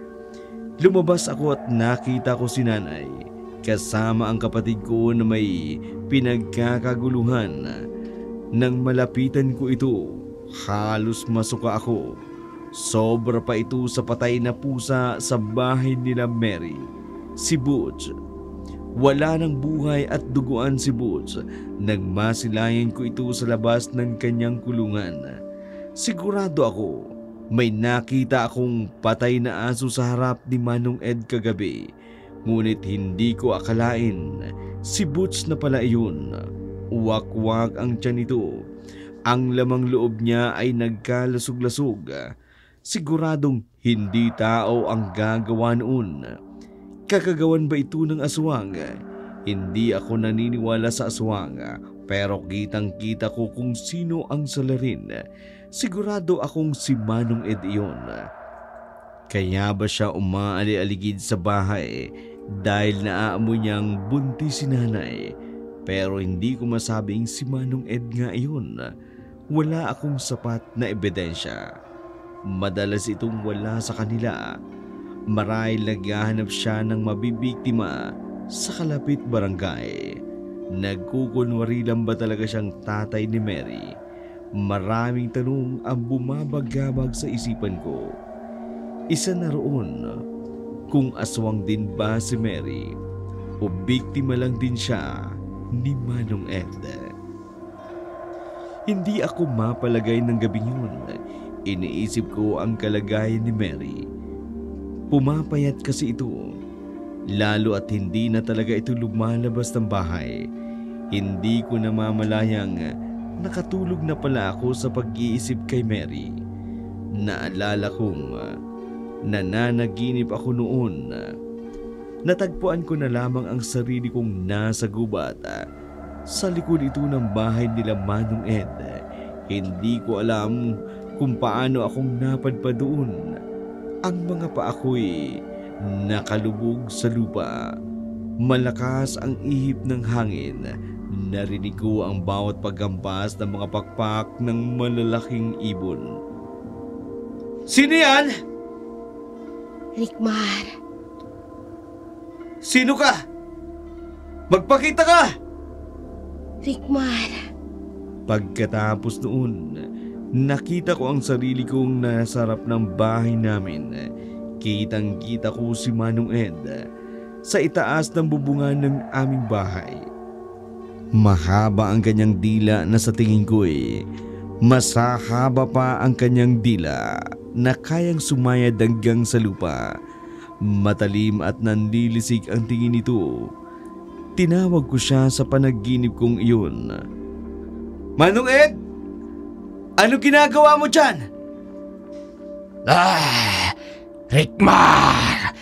Lumabas ako at nakita ko si nanay kasama ang kapatid ko na may pinagkakaguluhan. Nang malapitan ko ito, halos masuka ako. Sobra pa ito sa patay na pusa sa bahay nila Mary. Si Butch. Wala ng buhay at duguan si Butch. Nagmasilayan ko ito sa labas ng kanyang kulungan. Sigurado ako, may nakita akong patay na aso sa harap ni Manong Ed kagabi. Ngunit hindi ko akalain, si Butch na pala iyon. Uwak-wak ang tiyan nito. Ang lamang loob niya ay nagkalasog-lasog. Siguradong hindi tao ang gagawa noon. Kakagawan ba ito ng aswang? Hindi ako naniniwala sa aswang, pero kitang-kita ko kung sino ang salarin. Sigurado akong si Manong Ed iyon. Kaya ba siya umaali-aligid sa bahay dahil naaamoy niyang buntis si nanay? Pero hindi ko masabing si Manong Ed nga iyon. Wala akong sapat na ebidensya. Madalas itong wala sa kanila. Marahil naghahanap siya ng mabibiktima sa kalapit barangay. Nagkukunwari lang ba talaga siyang tatay ni Mary? Maraming tanong ang bumabagabag sa isipan ko. Isa na roon, kung aswang din ba si Mary o biktima lang din siya ni Manong Ed. Hindi ako mapalagay ng gabing yun. Iniisip ko ang kalagayan ni Mary. Pumapayat kasi ito. Lalo at hindi na talaga ito lumalabas ng bahay. Hindi ko namamalayang nakatulog na pala ako sa pag-iisip kay Mary. Naalala kong nananaginip ako noon. Natagpuan ko na lamang ang sarili kong nasa gubat. Sa likod ito ng bahay nila Manong Ed. Hindi ko alam kung paano akong napadpad doon. Ang mga paa ko'y nakalubog sa lupa. Malakas ang ihip ng hangin. Narinig ko ang bawat paggampas ng mga pakpak ng malalaking ibon. Sino yan? Rickmar, Sino ka? Magpakita ka! Rickmar, Pagkatapos noon, nakita ko ang sarili kong nasa harap ng bahay namin. Kitang-kita ko si Manong Ed sa itaas ng bubungan ng aming bahay. Mahaba ang kanyang dila na sa tingin ko mas hahaba pa ang kanyang dila na kayang sumayad hanggang sa lupa. Matalim at nanlilisik ang tingin nito. Tinawag ko siya sa panaginip kong iyon. Manong Ed! Ano ginagawa mo dyan? Rickmar!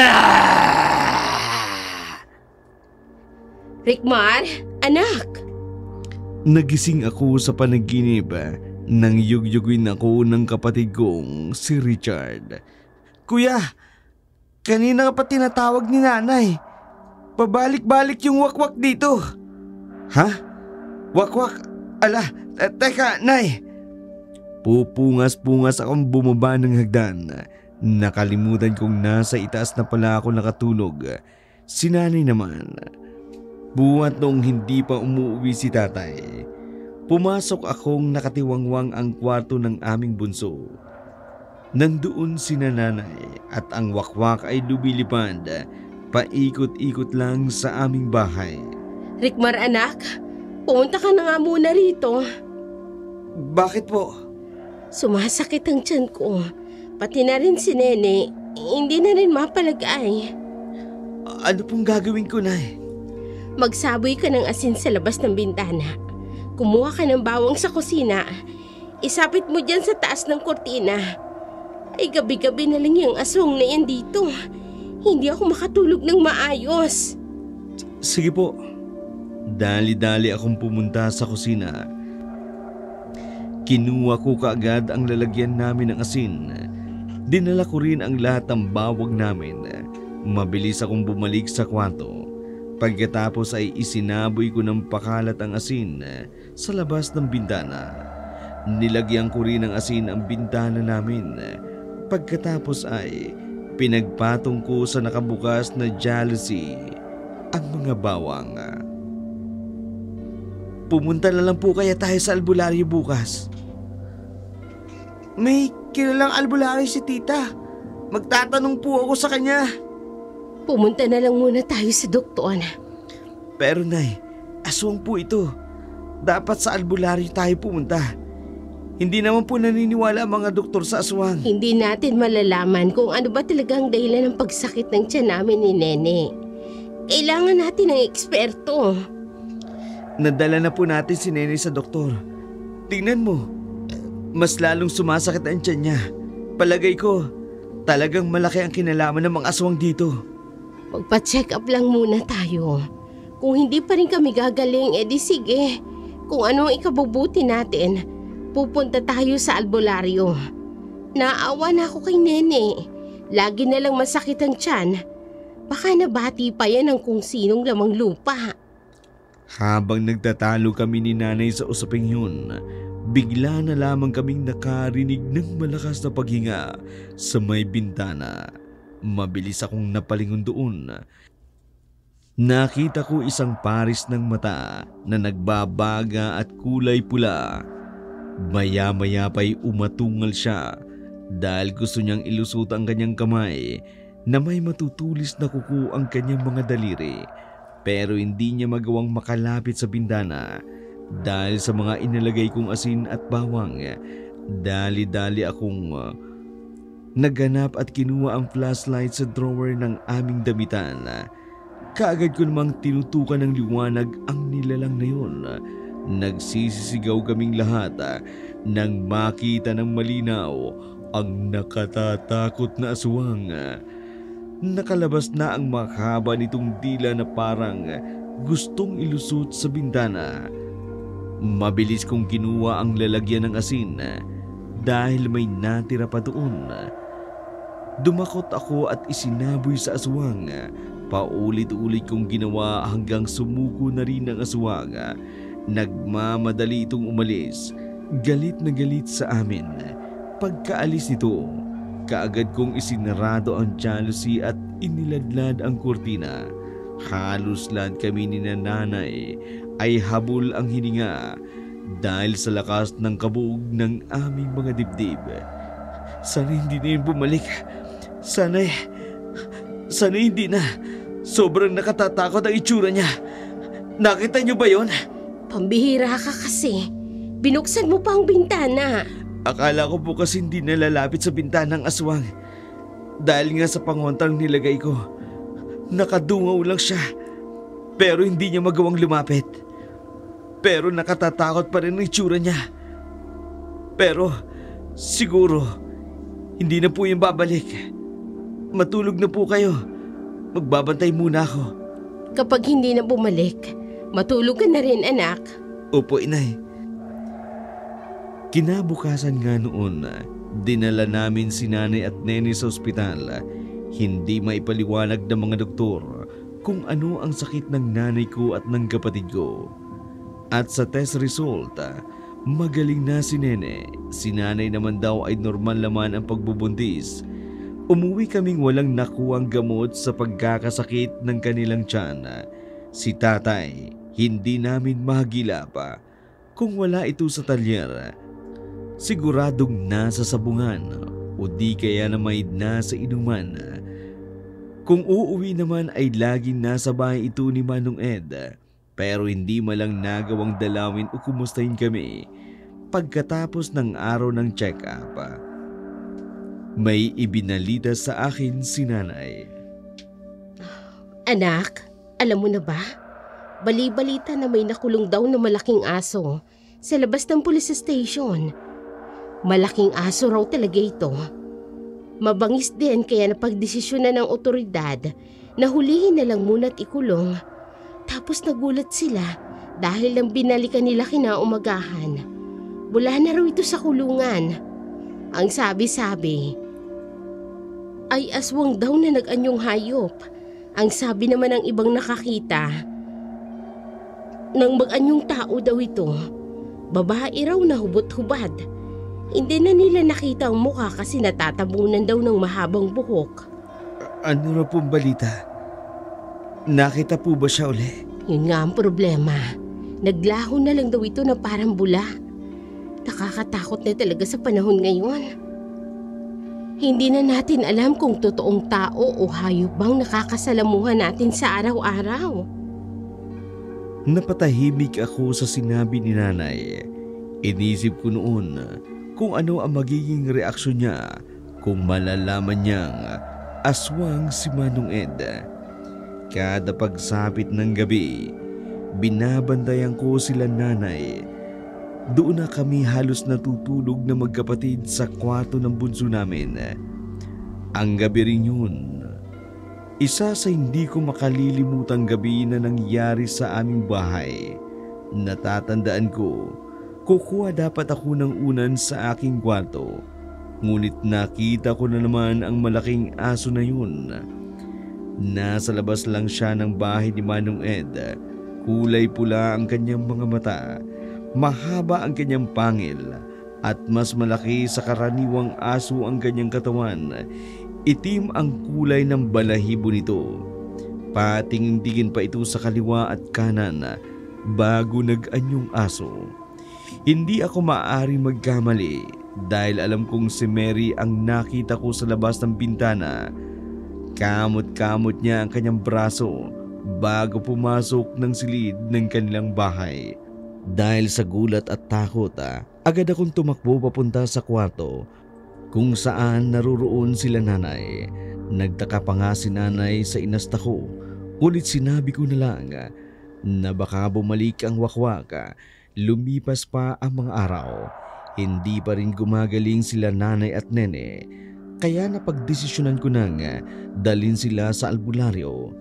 Rickmar, anak! Nagising ako sa panaginip nang yugyugin ako ng kapatid kong si Richard. Kuya, kanina ka pa tinatawag ni nanay. Pabalik-balik yung wakwak dito. Ha? Wakwak? Ala, teka, nay. Pupungas-pungas akong bumaba ng hagdan. Nakalimutan kong nasa itaas na pala ako nakatulog. Si nanay naman. Buhat noong hindi pa umuwi si tatay. Pumasok akong nakatiwangwang ang kwarto ng aming bunso. Nandoon si nanay at ang wakwak ay lumilipad. Paikot-ikot lang sa aming bahay. Rickmar, anak, pumunta ka na nga muna rito. Bakit po? Sumasakit ang tiyan ko. Pati na rin si Nene, hindi na rin mapalagay. Ano pong gagawin ko, nay? Magsaboy ka ng asin sa labas ng bintana. Kumuha ka ng bawang sa kusina. Isapit mo dyan sa taas ng kortina. Ay gabi-gabi na lang yung aswang na yan dito. Hindi ako makatulog ng maayos. Sige po. Dali-dali akong pumunta sa kusina. Kinuha ko kaagad ang lalagyan namin ng asin. Dinala ko rin ang lahat ng bawang namin. Mabilis akong bumalik sa kwarto. Pagkatapos ay isinaboy ko ng pakalat ang asin sa labas ng bintana. Nilagyan ko rin ng asin ang bintana namin. Pagkatapos ay pinagpatong ko sa nakabukas na jalousie ang mga bawang. Pumunta na lang po kaya tayo sa albularyo bukas. May kilalang albularyo si tita. Magtatanong po ako sa kanya. Pumunta na lang muna tayo sa doktor. Pero nay, aswang po ito. Dapat sa albularyo tayo pumunta. Hindi naman po naniniwala ang mga doktor sa aswang. Hindi natin malalaman kung ano ba talagang dahilan ng pagsakit ng tiyan namin ni Nene. Kailangan natin ng eksperto. Nadala na po natin si Nene sa doktor. Tingnan mo, mas lalong sumasakit ang tiyan niya. Palagay ko, talagang malaki ang kinalaman ng mga aswang dito. Magpa-check up lang muna tayo. Kung hindi pa rin kami gagaling, edi sige. Kung ano ang ikabubuti natin, pupunta tayo sa albularyo. Naawa na ako kay Nene. Lagi na lang masakit ang tiyan. Baka nabati pa yan ng kung sinong lamang lupa. Habang nagtatalo kami ni nanay sa usaping yun, bigla na lamang kaming nakarinig ng malakas na paghinga sa may bintana. Mabilis akong napalingon doon. Nakita ko isang paris ng mata na nagbabaga at kulay pula. Maya-maya pa'y umatungal siya dahil gusto niyang ilusot ang kanyang kamay na may matutulis na kuko ang kanyang mga daliri. Pero hindi niya magawang makalapit sa bintana dahil sa mga inalagay kong asin at bawang. Dali-dali akong naganap at kinuha ang flashlight sa drawer ng aming damitan. Kaagad ko namang tinutukan ng liwanag ang nilalang na yun. Nagsisisigaw kaming lahat nang makita ng malinaw ang nakatatakot na aswang. Nakalabas na ang mahaba nitong dila na parang gustong ilusot sa bintana. Mabilis kong kinuha ang lalagyan ng asin dahil may natira pa doon. Dumakot ako at isinaboy sa aswang. Paulit-ulit kong ginawa hanggang sumuko na rin ang aswang. Nagmamadali itong umalis. Galit na galit sa amin. Pagkaalis nito, kaagad kong isinarado ang jalousie at iniladlad ang kurtina. Halos lahat kami ni nanay ay habol ang hininga dahil sa lakas ng kabuog ng aming mga dibdib. Sana hindi na yun bumalik. Sana hindi na. Sobrang nakatatakot ang itsura niya. Nakita niyo ba yon? Pambihira ka kasi. Binuksan mo pa ang bintana. Akala ko po kasi hindi nalalapit sa bintanang aswang. Dahil nga sa pangontang nilagay ko. Nakadungaw lang siya. Pero hindi niya magawang lumapit. Pero nakatatakot pa rin ang itsura niya. Pero siguro hindi na po yung babalik. Matulog na po kayo. Magbabantay muna ako. Kapag hindi na bumalik, matulog ka na rin, anak. Opo, inay. Kinabukasan nga noon, dinala namin si nanay at nene sa ospital. Hindi maipaliwanag ng mga doktor kung ano ang sakit ng nanay ko at ng kapatid ko. At sa test result, magaling na si nene. Si nanay naman daw ay normal naman ang pagbubuntis. Umuwi kaming walang nakuwang gamot sa pagkakasakit ng kanilang tiyan. Si tatay, hindi namin mahagila pa kung wala ito sa talyer. Siguradong nasa sabungan o di kaya na may nasa inuman. Kung uuwi naman ay laging nasa bahay ito ni Manong Ed, pero hindi malang nagawang dalawin o kumustahin kami pagkatapos ng araw ng check-up. May ibinalita sa akin si nanay. Anak, alam mo na ba? Bali-balita na may nakulong daw na malaking aso sa labas ng police station. Malaking aso raw talaga ito. Mabangis din kaya napagdesisyonan ng otoridad na hulihin na lang muna at ikulong. Tapos nagulat sila dahil lang binalikan nila kinaumagahan. Wala na raw ito sa kulungan. Ang sabi-sabi ay aswang daw na nag-anyong hayop. Ang sabi naman ng ibang nakakita, nang mag-anyong tao daw ito, babae raw na hubot-hubad. Hindi na nila nakita ang mukha kasi natatabunan daw ng mahabang buhok. Ano na pong balita? Nakita po ba siya uli? Yun nga ang problema. Naglaho na lang daw ito na parang bula. Nakakatakot na talaga sa panahon ngayon. Hindi na natin alam kung totoong tao o hayop bang nakakasalamuhan natin sa araw-araw. Napatahimik ako sa sinabi ni nanay. Inisip ko noon kung ano ang magiging reaksyon niya kung malalaman niyang aswang si Manong Ed. Kada pagsapit ng gabi, binabantayan ko sila nanay. Doon na kami halos natutulog na magkapatid sa kwarto ng bunso namin. Ang gabi rin yun, isa sa hindi ko makalilimutang gabi na nangyari sa aming bahay. Natatandaan ko, kukuha dapat ako ng unan sa aking kwarto. Ngunit nakita ko na naman ang malaking aso na yun. Nasa labas lang siya ng bahay ni Manong Ed. Kulay pula ang kanyang mga mata. Mahaba ang kanyang pangil at mas malaki sa karaniwang aso ang kanyang katawan. Itim ang kulay ng balahibo nito. Patingin-tingin pa ito sa kaliwa at kanan bago nag-anyong aso. Hindi ako maaari magkamali dahil alam kong si Mary ang nakita ko sa labas ng bintana. Kamot-kamot niya ang kanyang braso bago pumasok ng silid ng kanilang bahay. Dahil sa gulat at takot, agad akong tumakbo papunta sa kwarto kung saan naroroon sila nanay. Nagtaka pa nga si nanay sa inasta ko, ngunit sinabi ko na lang na baka bumalik ang wakwaka. Lumipas pa ang mga araw, hindi pa rin gumagaling sila nanay at nene. Kaya napagdesisyonan ko nang dalhin sila sa albularyo.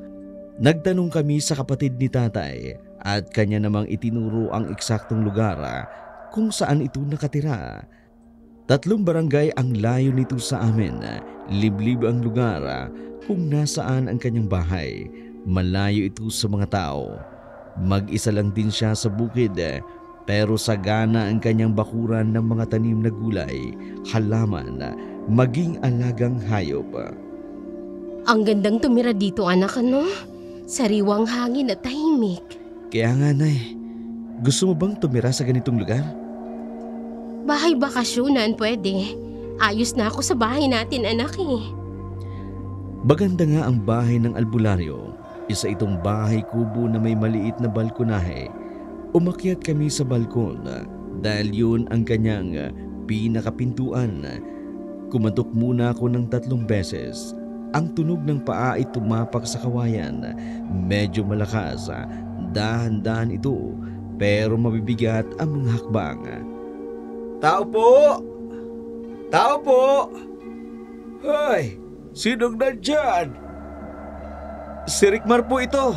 Nagtanong kami sa kapatid ni tatay at kanya namang itinuro ang eksaktong lugar kung saan ito nakatira. 3 barangay ang layo nito sa amin. Liblib ang lugar kung nasaan ang kanyang bahay. Malayo ito sa mga tao. Mag-isa lang din siya sa bukid pero sagana ang kanyang bakuran ng mga tanim na gulay, halaman, maging alagang hayop. Ang gandang tumira dito, anak, ano? Sariwang hangin at tahimik. Kaya nga, Nay, gusto mo bang tumira sa ganitong lugar? Bahay bakasyonan pwede. Ayos na ako sa bahay natin, anak eh. Maganda nga ang bahay ng albularyo. Isa itong bahay kubo na may maliit na balkonahe. Umakyat kami sa balkon dahil yun ang kanyang pinakapintuan. Kumatok muna ako ng 3 beses. Ang tunog ng paa ay tumapak sa kawayan. Medyo malakas. Dahan-dahan ito pero mabibigat ang mga hakbang. Tao po! Tao po! Hoy! Sinong nandyan? Si Rickmar po ito.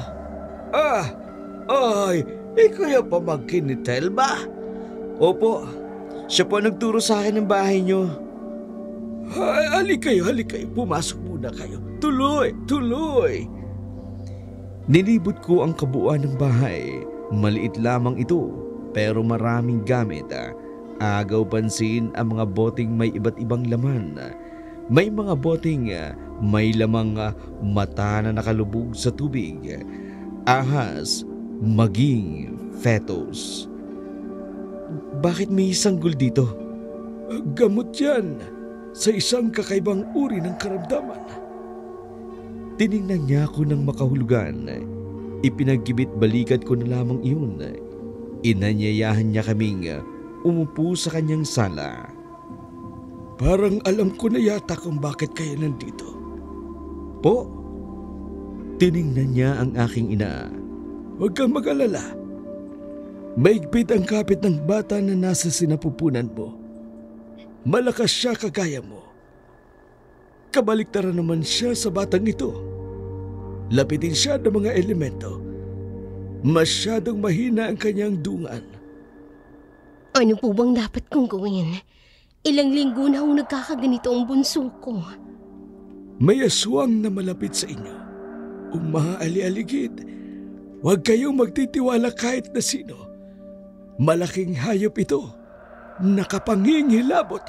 Ay, ikaw yung pamangkin ni Telma? Opo, siya po nagturo sa akin ng bahay niyo. Ay, halik kayo, pumasok muna kayo. Tuloy. Nilibot ko ang kabuuan ng bahay. Maliit lamang ito, pero maraming gamit. Agaw pansin ang mga boteng may iba't ibang laman. May mga boteng may lamang mata na nakalubog sa tubig, ahas, maging fetus. Bakit may sanggol dito? Gamot yan sa isang kakaibang uri ng karamdaman. Tiningnan niya ako ng makahulugan. Ipinaggibit balikat ko na lamang iyon. Inanyayahan niya kaming umupo sa kanyang sala. Parang alam ko na yata kung bakit kayo nandito. Po? Tiningnan niya ang aking ina. Huwag kang mag-alala. Maigpit ang kapit ng bata na nasa sinapupunan mo. Malakas siya kagaya mo. Kabaliktaran naman siya sa batang ito. Lapitin siya ng mga elemento. Masyadong mahina ang kanyang dungan. Ano po bang dapat kong gawin? Ilang linggo na akong nagkakaganito ang bunso ko. May aswang na malapit sa inyo. Umaali-aligid. Huwag kayong magtitiwala kahit na sino. Malaking hayop ito. Nakapangingilabot.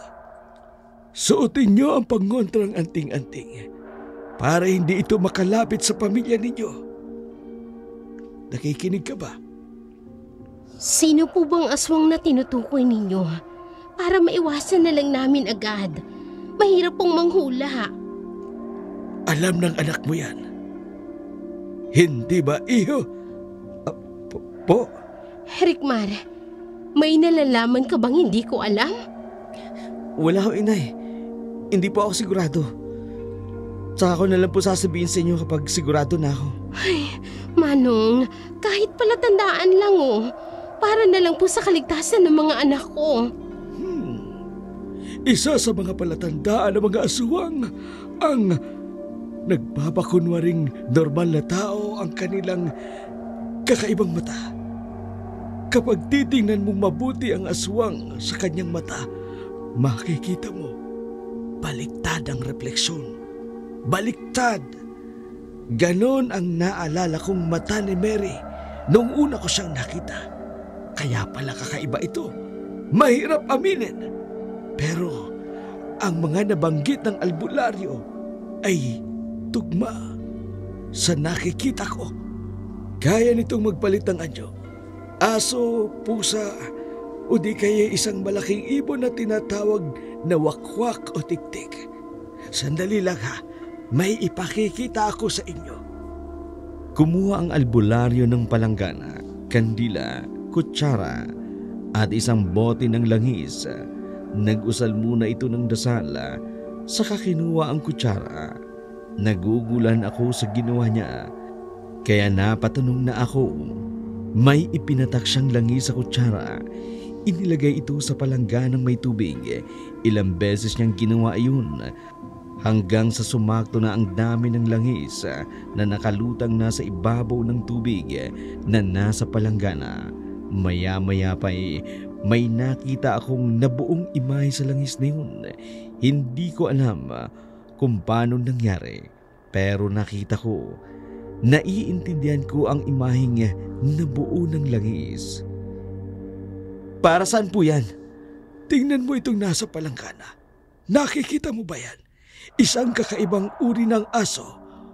Suotin niyo ang pangontrang anting-anting para hindi ito makalapit sa pamilya ninyo. Nakikinig ka ba? Sino po bang aswang na tinutukoy ninyo? Para maiwasan na lang namin agad. Mahirap pong manghula. Alam ng anak mo yan. Hindi ba, iho? Po? Rickmar, may nalalaman ka bang hindi ko alam? Wala ho, inay. Hindi po ako sigurado. Tsaka ko na lang po sasabihin sa inyo kapag sigurado na ako. Ay, Manong, kahit palatandaan lang para na lang po sa kaligtasan ng mga anak ko. Isa sa mga palatandaan ng mga aswang ang nagbabakunwaring normal na tao ang kanilang kakaibang mata. Kapag titingnan mong mabuti ang aswang sa kanyang mata, makikita mo baliktad ang refleksyon. Baliktad! Ganon ang naalala kong mata ni Mary noong una ko siyang nakita. Kaya pala kakaiba ito. Mahirap aminin. Pero ang mga nabanggit ng albularyo ay tugma sa nakikita ko. Kaya nitong magpalit ng anyo. Aso, pusa, o di kaya isang malaking ibon na tinatawag na wakwak o tiktik. Sandali lang ha, may ipakikita ako sa inyo. Kumuha ang albularyo ng palanggana, kandila, kutsara, at isang bote ng langis. Nag-usal muna ito ng dasal, saka kinuha ang kutsara. Nagugulan ako sa ginawa niya, kaya napatanong na ako. May ipinatak siyang langis sa kutsara. Inilagay ito sa palangganang may tubig. Ilang beses niyang ginawa iyon. hanggang sa sumakto na ang dami ng langis na nakalutang nasa ibabaw ng tubig na nasa palanggana. Maya-maya pa may nakita akong nabuong imahe sa langis na yun. Hindi ko alam kung paano nangyari, pero nakita ko, naiintindihan ko ang imaheng nabuo ng langis. Para saan po yan? Tingnan mo itong nasa palanggana. Nakikita mo ba yan? Isang kakaibang uri ng aso.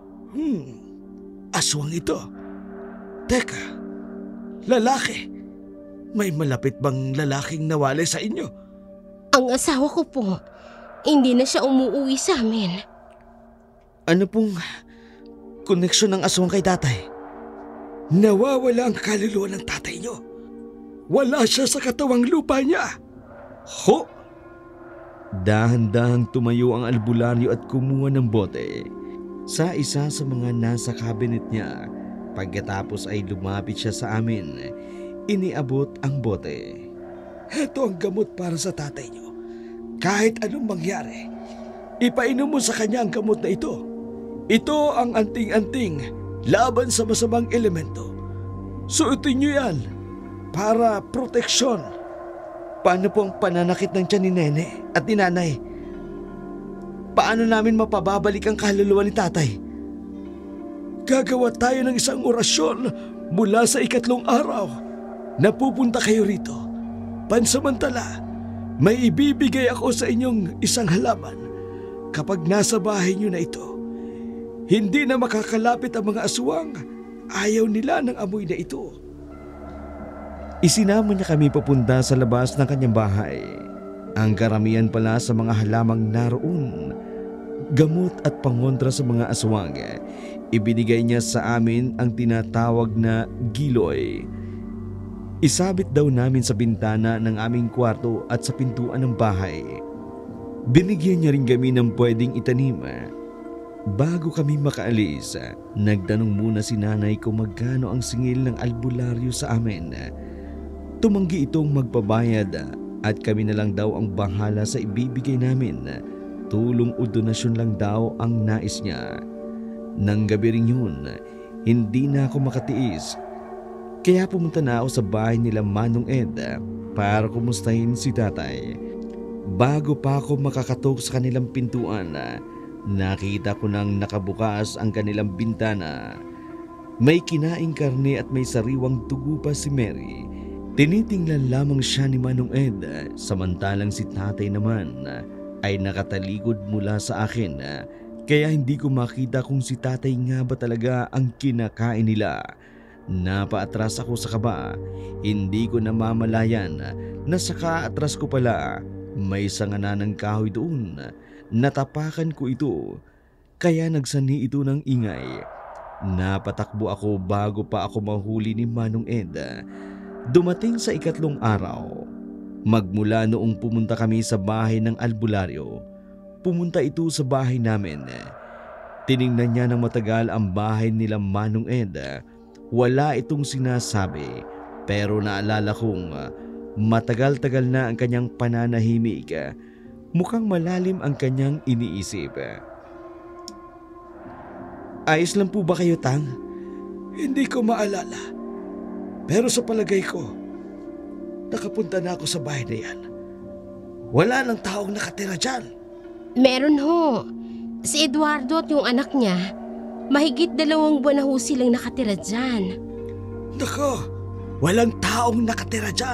Aswang ito. Teka, lalaki. May malapit bang lalaking nawalay sa inyo? Ang asawa ko po, hindi na siya umuwi sa amin. Ano pong koneksyon ng aswang kay tatay? Nawawala ang kaluluwa ng tatay niyo. Wala siya sa katawang lupa niya. Ho! Dahan-dahang tumayo ang albularyo at kumuha ng bote sa isa sa mga nasa cabinet niya. Pagkatapos ay lumapit siya sa amin. Iniabot ang bote. Heto ang gamot para sa tatay niyo. Kahit anong mangyari, ipainom mo sa kanya ang gamot na ito. Ito ang anting-anting laban sa masamang elemento. Suotin niyo yan para proteksyon. Paano po ang pananakit ng tiyan ni Nene at ni Nanay? Paano namin mapababalik ang kaluluwa ni tatay? Gagawa tayo ng isang orasyon mula sa 3 araw. Napupunta kayo rito. Pansamantala, may ibibigay ako sa inyong isang halaman. Kapag nasa bahay niyo na ito, hindi na makakalapit ang mga aswang. Ayaw nila ng amoy na ito. Isinama niya kami papunta sa labas ng kanyang bahay. Ang karamihan pala sa mga halamang naroon, gamot at pangontra sa mga aswang. Ibinigay niya sa amin ang tinatawag na giloy. Isabit daw namin sa bintana ng aming kwarto at sa pintuan ng bahay. Binigyan niya rin kami ng pwedeng itanim. Bago kami makaalis, nagtanong muna si nanay kung magkano ang singil ng albularyo sa amin. Tumanggi itong magpabayad at kami na lang daw ang bahala sa ibibigay namin. Tulong o donasyon lang daw ang nais niya. Nang gabi rin yun, hindi na ako makatiis. Kaya pumunta na ako sa bahay nila Manong Ed para kumustahin si tatay. Bago pa ako makakatok sa kanilang pintuan, nakita ko nang nakabukas ang kanilang bintana. May kinaing karne at may sariwang dugo pa si Mary. Tinitingnan lamang siya ni Manong Ed, samantalang si tatay naman ay nakatalikod mula sa akin. Kaya hindi ko makita kung si tatay nga ba talaga ang kinakain nila. Napaatras ako sa kaba. Hindi ko namamalayan na sa kaatras ko pala may sangana ng kahoy doon. Natapakan ko ito, kaya nagsani ito ng ingay. Napatakbo ako bago pa ako mahuli ni Manong Ed. Dumating sa 3 araw. Magmula noong pumunta kami sa bahay ng albularyo, pumunta ito sa bahay namin. Tiningnan niya ng matagal ang bahay nila Manong Ed. Wala itong sinasabi, pero naalala kong matagal-tagal na ang kanyang pananahimik. Mukhang malalim ang kanyang iniisip. Ayos lang po ba kayo, Tang? Hindi ko maalala. Pero sa palagay ko, nakapunta na ako sa bahay na yan. Wala nang taong nakatira dyan. Meron ho. Si Eduardo at yung anak niya, mahigit 2 buwan na ho silang nakatira dyan. Nako, walang taong nakatira dyan.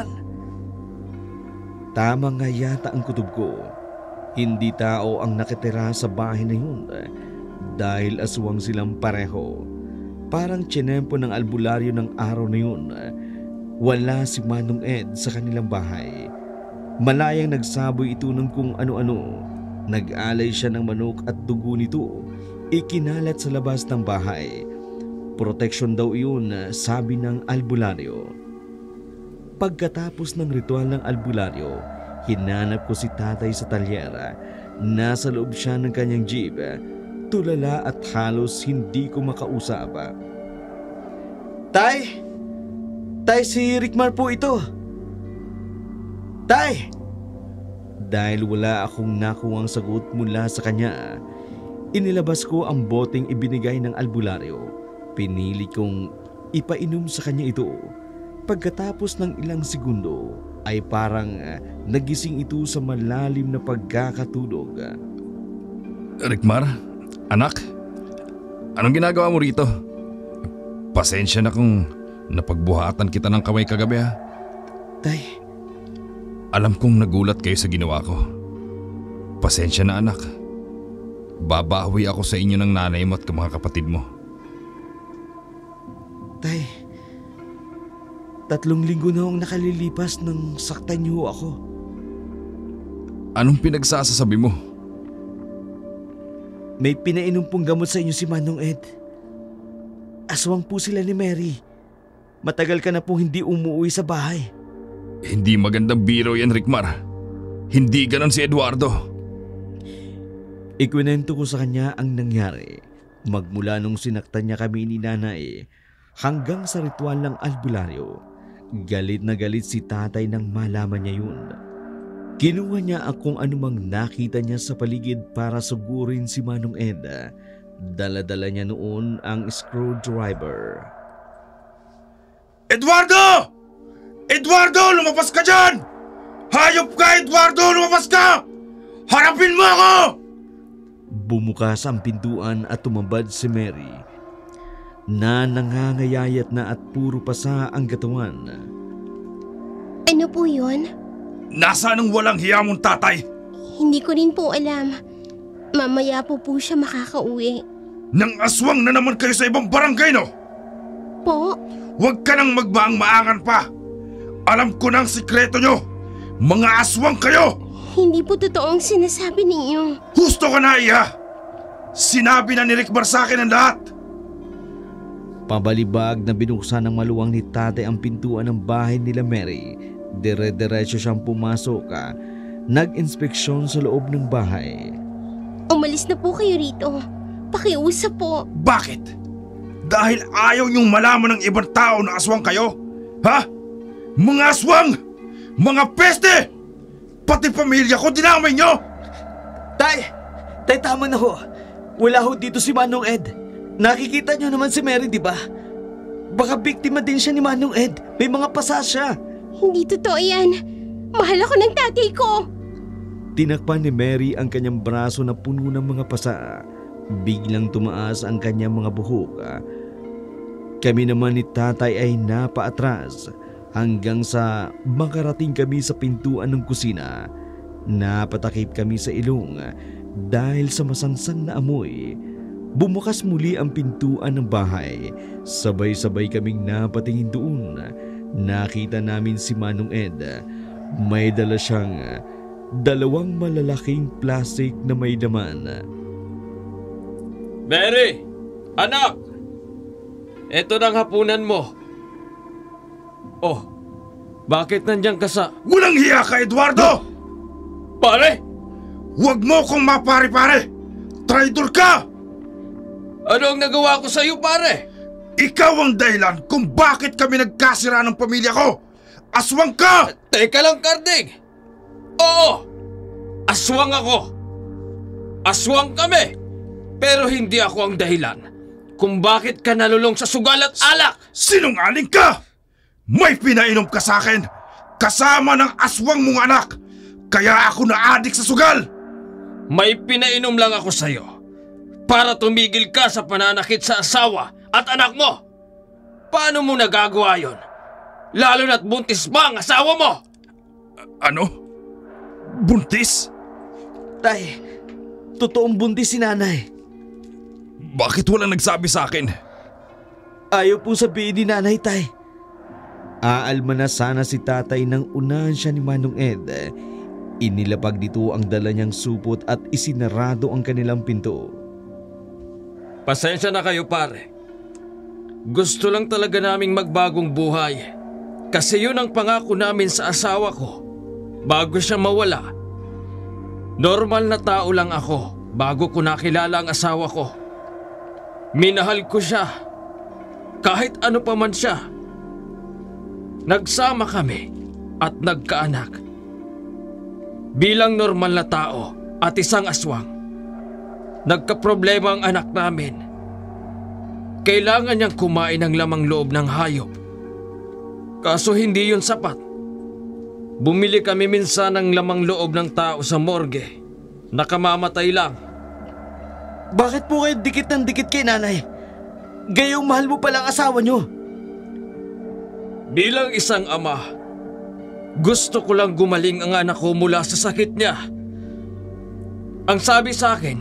Tama nga yata ang kutob ko. Hindi tao ang nakatira sa bahay na yun dahil aswang silang pareho. Parang tsinempo ng albularyo ng araw na yun. Wala si Manong Ed sa kanilang bahay. Malayang nagsaboy ito ng kung ano-ano. Nag-alay siya ng manok at dugo nito. Ikinalat sa labas ng bahay. Proteksyon daw iyon, sabi ng albularyo. Pagkatapos ng ritual ng albularyo, hinanap ko si tatay sa talyera. Nasa loob siya ng kanyang jeep. Tulala at halos hindi ko makausap. Tay! Tay, si Rickmar po ito. Tay! Dahil wala akong nakuhang sagot mula sa kanya, Inilabas ko ang boteng ibinigay ng albularyo. Pinili kong ipainom sa kanya ito. Pagkatapos ng ilang segundo ay parang nagising ito sa malalim na pagkakatulog. Rickmar, anak, anong ginagawa mo rito? Pasensya na kung napagbuhatan kita ng kamay kagabi ha. Tay, Alam kong nagulat kayo sa ginawa ko. Pasensya na anak. Babawi ako sa inyo ng nanay mo at mga kapatid mo. Tay, 3 linggo na akong nakalilipas nang saktan niyo ako. Anong pinagsasasabi mo? May pinainom pong gamot sa inyo si Manong Ed. Aswang po sila ni Mary. Matagal ka na pong hindi umuwi sa bahay. Hindi magandang biro yan, Rickmar. Hindi ganon si Eduardo. Ikwinento ko sa kanya ang nangyari magmula nung sinaktan niya kami ni nanay hanggang sa ritual ng albularyo. Galit na galit si tatay nang malaman niya yun. Kinuha niya ang kung anumang nakita niya sa paligid para sugurin si Manong Ed. Dala-dala niya noon ang screwdriver. Eduardo! Eduardo, lumabas ka dyan! Hayop ka, Eduardo! Lumabas ka! Harapin mo ako! Bumukas ang pintuan at tumambad si Mary na nangangayayat na at puro pasa ang katawan. Ano po yun? Nasaan ang walang hiya mong tatay? Hindi ko rin po alam. Mamaya po siya makakauwi. Nang aswang na naman kayo sa ibang barangay, no? Po? Huwag ka nang magmaang-maangan pa. Alam ko na ang sikreto nyo. Mga aswang kayo! Hindi po totoong sinasabi ninyo. Husto ka na, Iya! Sinabi na ni Rickmar sa akin ang lahat. Pabalibag na binuksan ng maluwang ni tatay ang pintuan ng bahay nila Mary. Dire-diretso siyang pumasok. Nag-inspeksyon sa loob ng bahay. Umalis na po kayo rito. Pakiusap po. Bakit? Dahil ayaw niyong malaman ng ibang tao na aswang kayo? Ha? Mga aswang! Mga peste! Pati pamilya ko dinamay niyo! Tay! Tay, tama na ho. Wala ho dito si Manong Ed. Nakikita niyo naman si Mary, di ba? Baka biktima din siya ni Manong Ed. May mga pasa siya. Hindi totoo yan. Mahal ako ng tatay ko. Tinakpan ni Mary ang kanyang braso na puno ng mga pasa. Biglang tumaas ang kanyang mga buhok. Kami naman ni tatay ay napaatras hanggang sa makarating kami sa pintuan ng kusina. Napatakip kami sa ilong dahil sa masangsang na amoy. Bumukas muli ang pintuan ng bahay. Sabay-sabay kaming napatingin doon. Nakita namin si Manong Ed. May dala siyang 2 malalaking plastic na may laman. Mary! Anak! Ito ng hapunan mo. Oh, bakit nandiyan ka sa... Walang hiya ka, Eduardo! Pare! Huwag mo kong mapare-pare! Traitor ka! Ano ang nagawa ko sa'yo, pare? Ikaw ang dahilan kung bakit kami nagkasira ng pamilya ko! Aswang ka! Teka lang, Karding! Oo! Aswang ako! Aswang kami! Pero hindi ako ang dahilan kung bakit ka nalulong sa sugal at alak! Sinungaling ka! May pinainom ka sa akin! Kasama ng aswang mong anak! Kaya ako na-addict sa sugal! May pinainom lang ako sa'yo para tumigil ka sa pananakit sa asawa at anak mo! Paano mo nagagawa yon? Lalo na't buntis pa ang asawa mo! Ano? Buntis? Tay, totoong buntis si nanay. Bakit walang nagsabi sa akin? Ayaw po sabihin ni nanay, tay. Aalma na sana si tatay nang unahan siya ni Manong Ed. Inilapag dito ang dala niyang supot at isinarado ang kanilang pinto. Pasensya na kayo, pare. Gusto lang talaga naming magbagong buhay. Kasi yun ang pangako namin sa asawa ko bago siya mawala. Normal na tao lang ako bago ko nakilala ang asawa ko. Minahal ko siya kahit ano pa man siya. Nagsama kami at nagkaanak. Bilang normal na tao at isang aswang, nagkaproblema ang anak namin. Kailangan niyang kumain ng lamang loob ng hayop. Kaso hindi yun sapat. Bumili kami minsan ng lamang loob ng tao sa morgue. Nakamamatay lang. Bakit po kayo dikit ng dikit kay nanay? Gayong mahal mo palang asawa niyo. Bilang isang ama, gusto ko lang gumaling ang anak ko mula sa sakit niya. Ang sabi sa akin,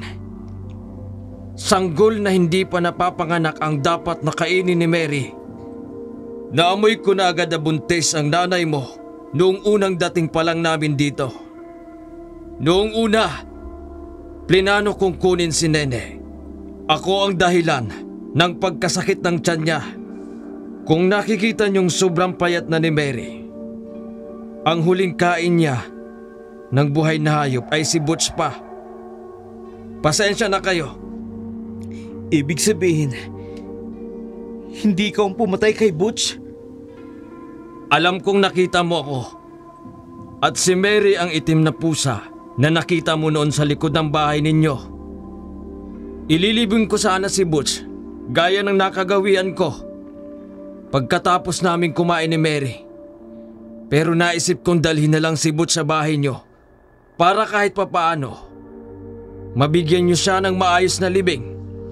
sanggol na hindi pa napapanganak ang dapat na kainin ni Mary. Naamoy ko na agad na buntis ang nanay mo noong unang dating pa lang namin dito. Noong una, plinano kong kunin si Nene. Ako ang dahilan ng pagkasakit ng tiyan niya. Kung nakikita niyong sobrang payat na ni Mary, ang huling kain niya ng buhay na hayop ay si Butch pa. Pasensya na kayo. Ibig sabihin, hindi ka ang pumatay kay Butch? Alam kong nakita mo ako. At si Mary ang itim na pusa na nakita mo noon sa likod ng bahay ninyo. Ililibing ko sana si Butch gaya ng nakagawian ko pagkatapos naming kumain ni Mary. Pero naisip kong dalhin na lang si Butch sa bahay nyo para kahit papaano mabigyan nyo siya ng maayos na libing.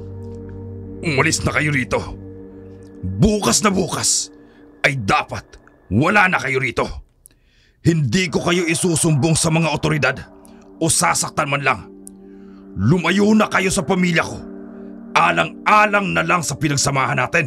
Umalis na kayo rito. Bukas na bukas ay dapat wala na kayo rito. Hindi ko kayo isusumbong sa mga otoridad o sasaktan man lang. Lumayo na kayo sa pamilya ko. Alang-alang na lang sa pinagsamahan natin.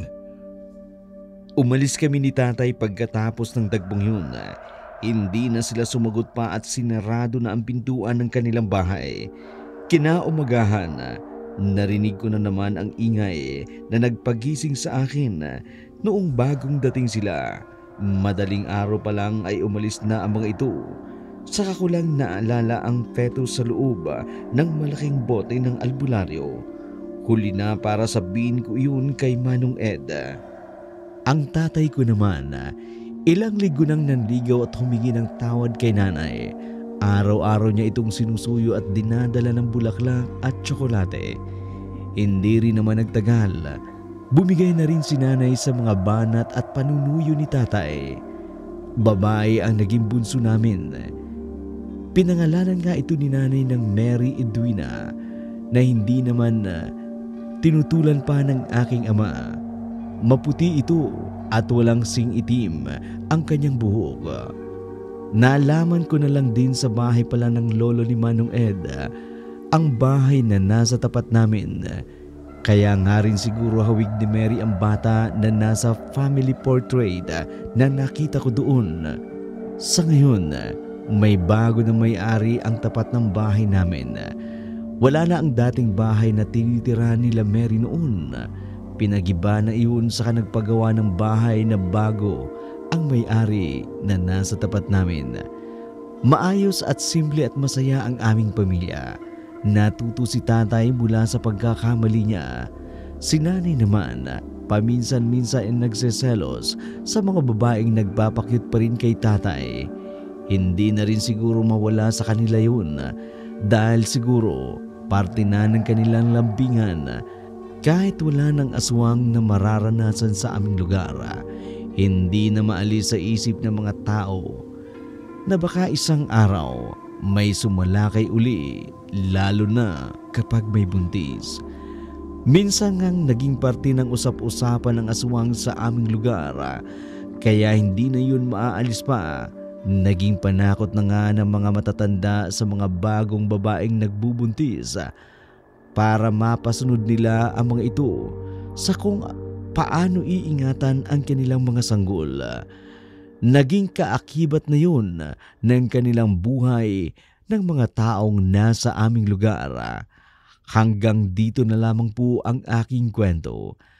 Umalis kami ni tatay pagkatapos ng dagbong yun. Hindi na sila sumagot pa at sinarado na ang pintuan ng kanilang bahay. Kinaumagahan, narinig ko na naman ang ingay na nagpagising sa akin noong bagong dating sila. Madaling araw pa lang ay umalis na ang mga ito. Saka ko lang naalala ang fetus sa loob ng malaking bote ng albularyo. Huli na para sabihin ko yun kay Manong Ed. Ang tatay ko naman, ilang linggo nang nanligaw at humingi ng tawad kay nanay. Araw-araw niya itong sinusuyo at dinadala ng bulaklak at tsokolate. Hindi rin naman nagtagal. Bumigay na rin si nanay sa mga banat at panunuyo ni tatay. Babae ang naging bunso namin. Pinangalanan nga ito ni nanay ng Mary Edwina na hindi naman tinutulan pa ng aking ama. Maputi ito at walang sing-itim ang kanyang buhok. Nalaman ko na lang din sa bahay pala ng lolo ni Manong Ed, ang bahay na nasa tapat namin. Kaya nga rin siguro hawig ni Mary ang bata na nasa family portrait na nakita ko doon. Sa ngayon, may bago na may-ari ang tapat ng bahay namin. Wala na ang dating bahay na tinitira nila Mary noon. Pinagiba na iyon sa nagpagawa ng bahay na bago ang may-ari na nasa tapat namin. Maayos at simple at masaya ang aming pamilya. Natuto si tatay mula sa pagkakamali niya. Si nanay naman, paminsan-minsan ay nagseselos sa mga babaeng nagpapakyut pa rin kay tatay. Hindi na rin siguro mawala sa kanila yun dahil siguro parte na ng kanilang lambingan. Kahit wala ng aswang na mararanasan sa aming lugar, hindi na maalis sa isip ng mga tao na baka isang araw may sumalakay uli, lalo na kapag may buntis. Minsan ngang naging parte ng usap-usapan ng aswang sa aming lugar, kaya hindi na yun maaalis pa. Naging panakot na nga ng mga matatanda sa mga bagong babaeng nagbubuntis para mapasunod nila ang mga ito sa kung paano iingatan ang kanilang mga sanggol. Naging kaakibat na yun ng kanilang buhay ng mga taong nasa aming lugar. Hanggang dito na lamang po ang aking kwento.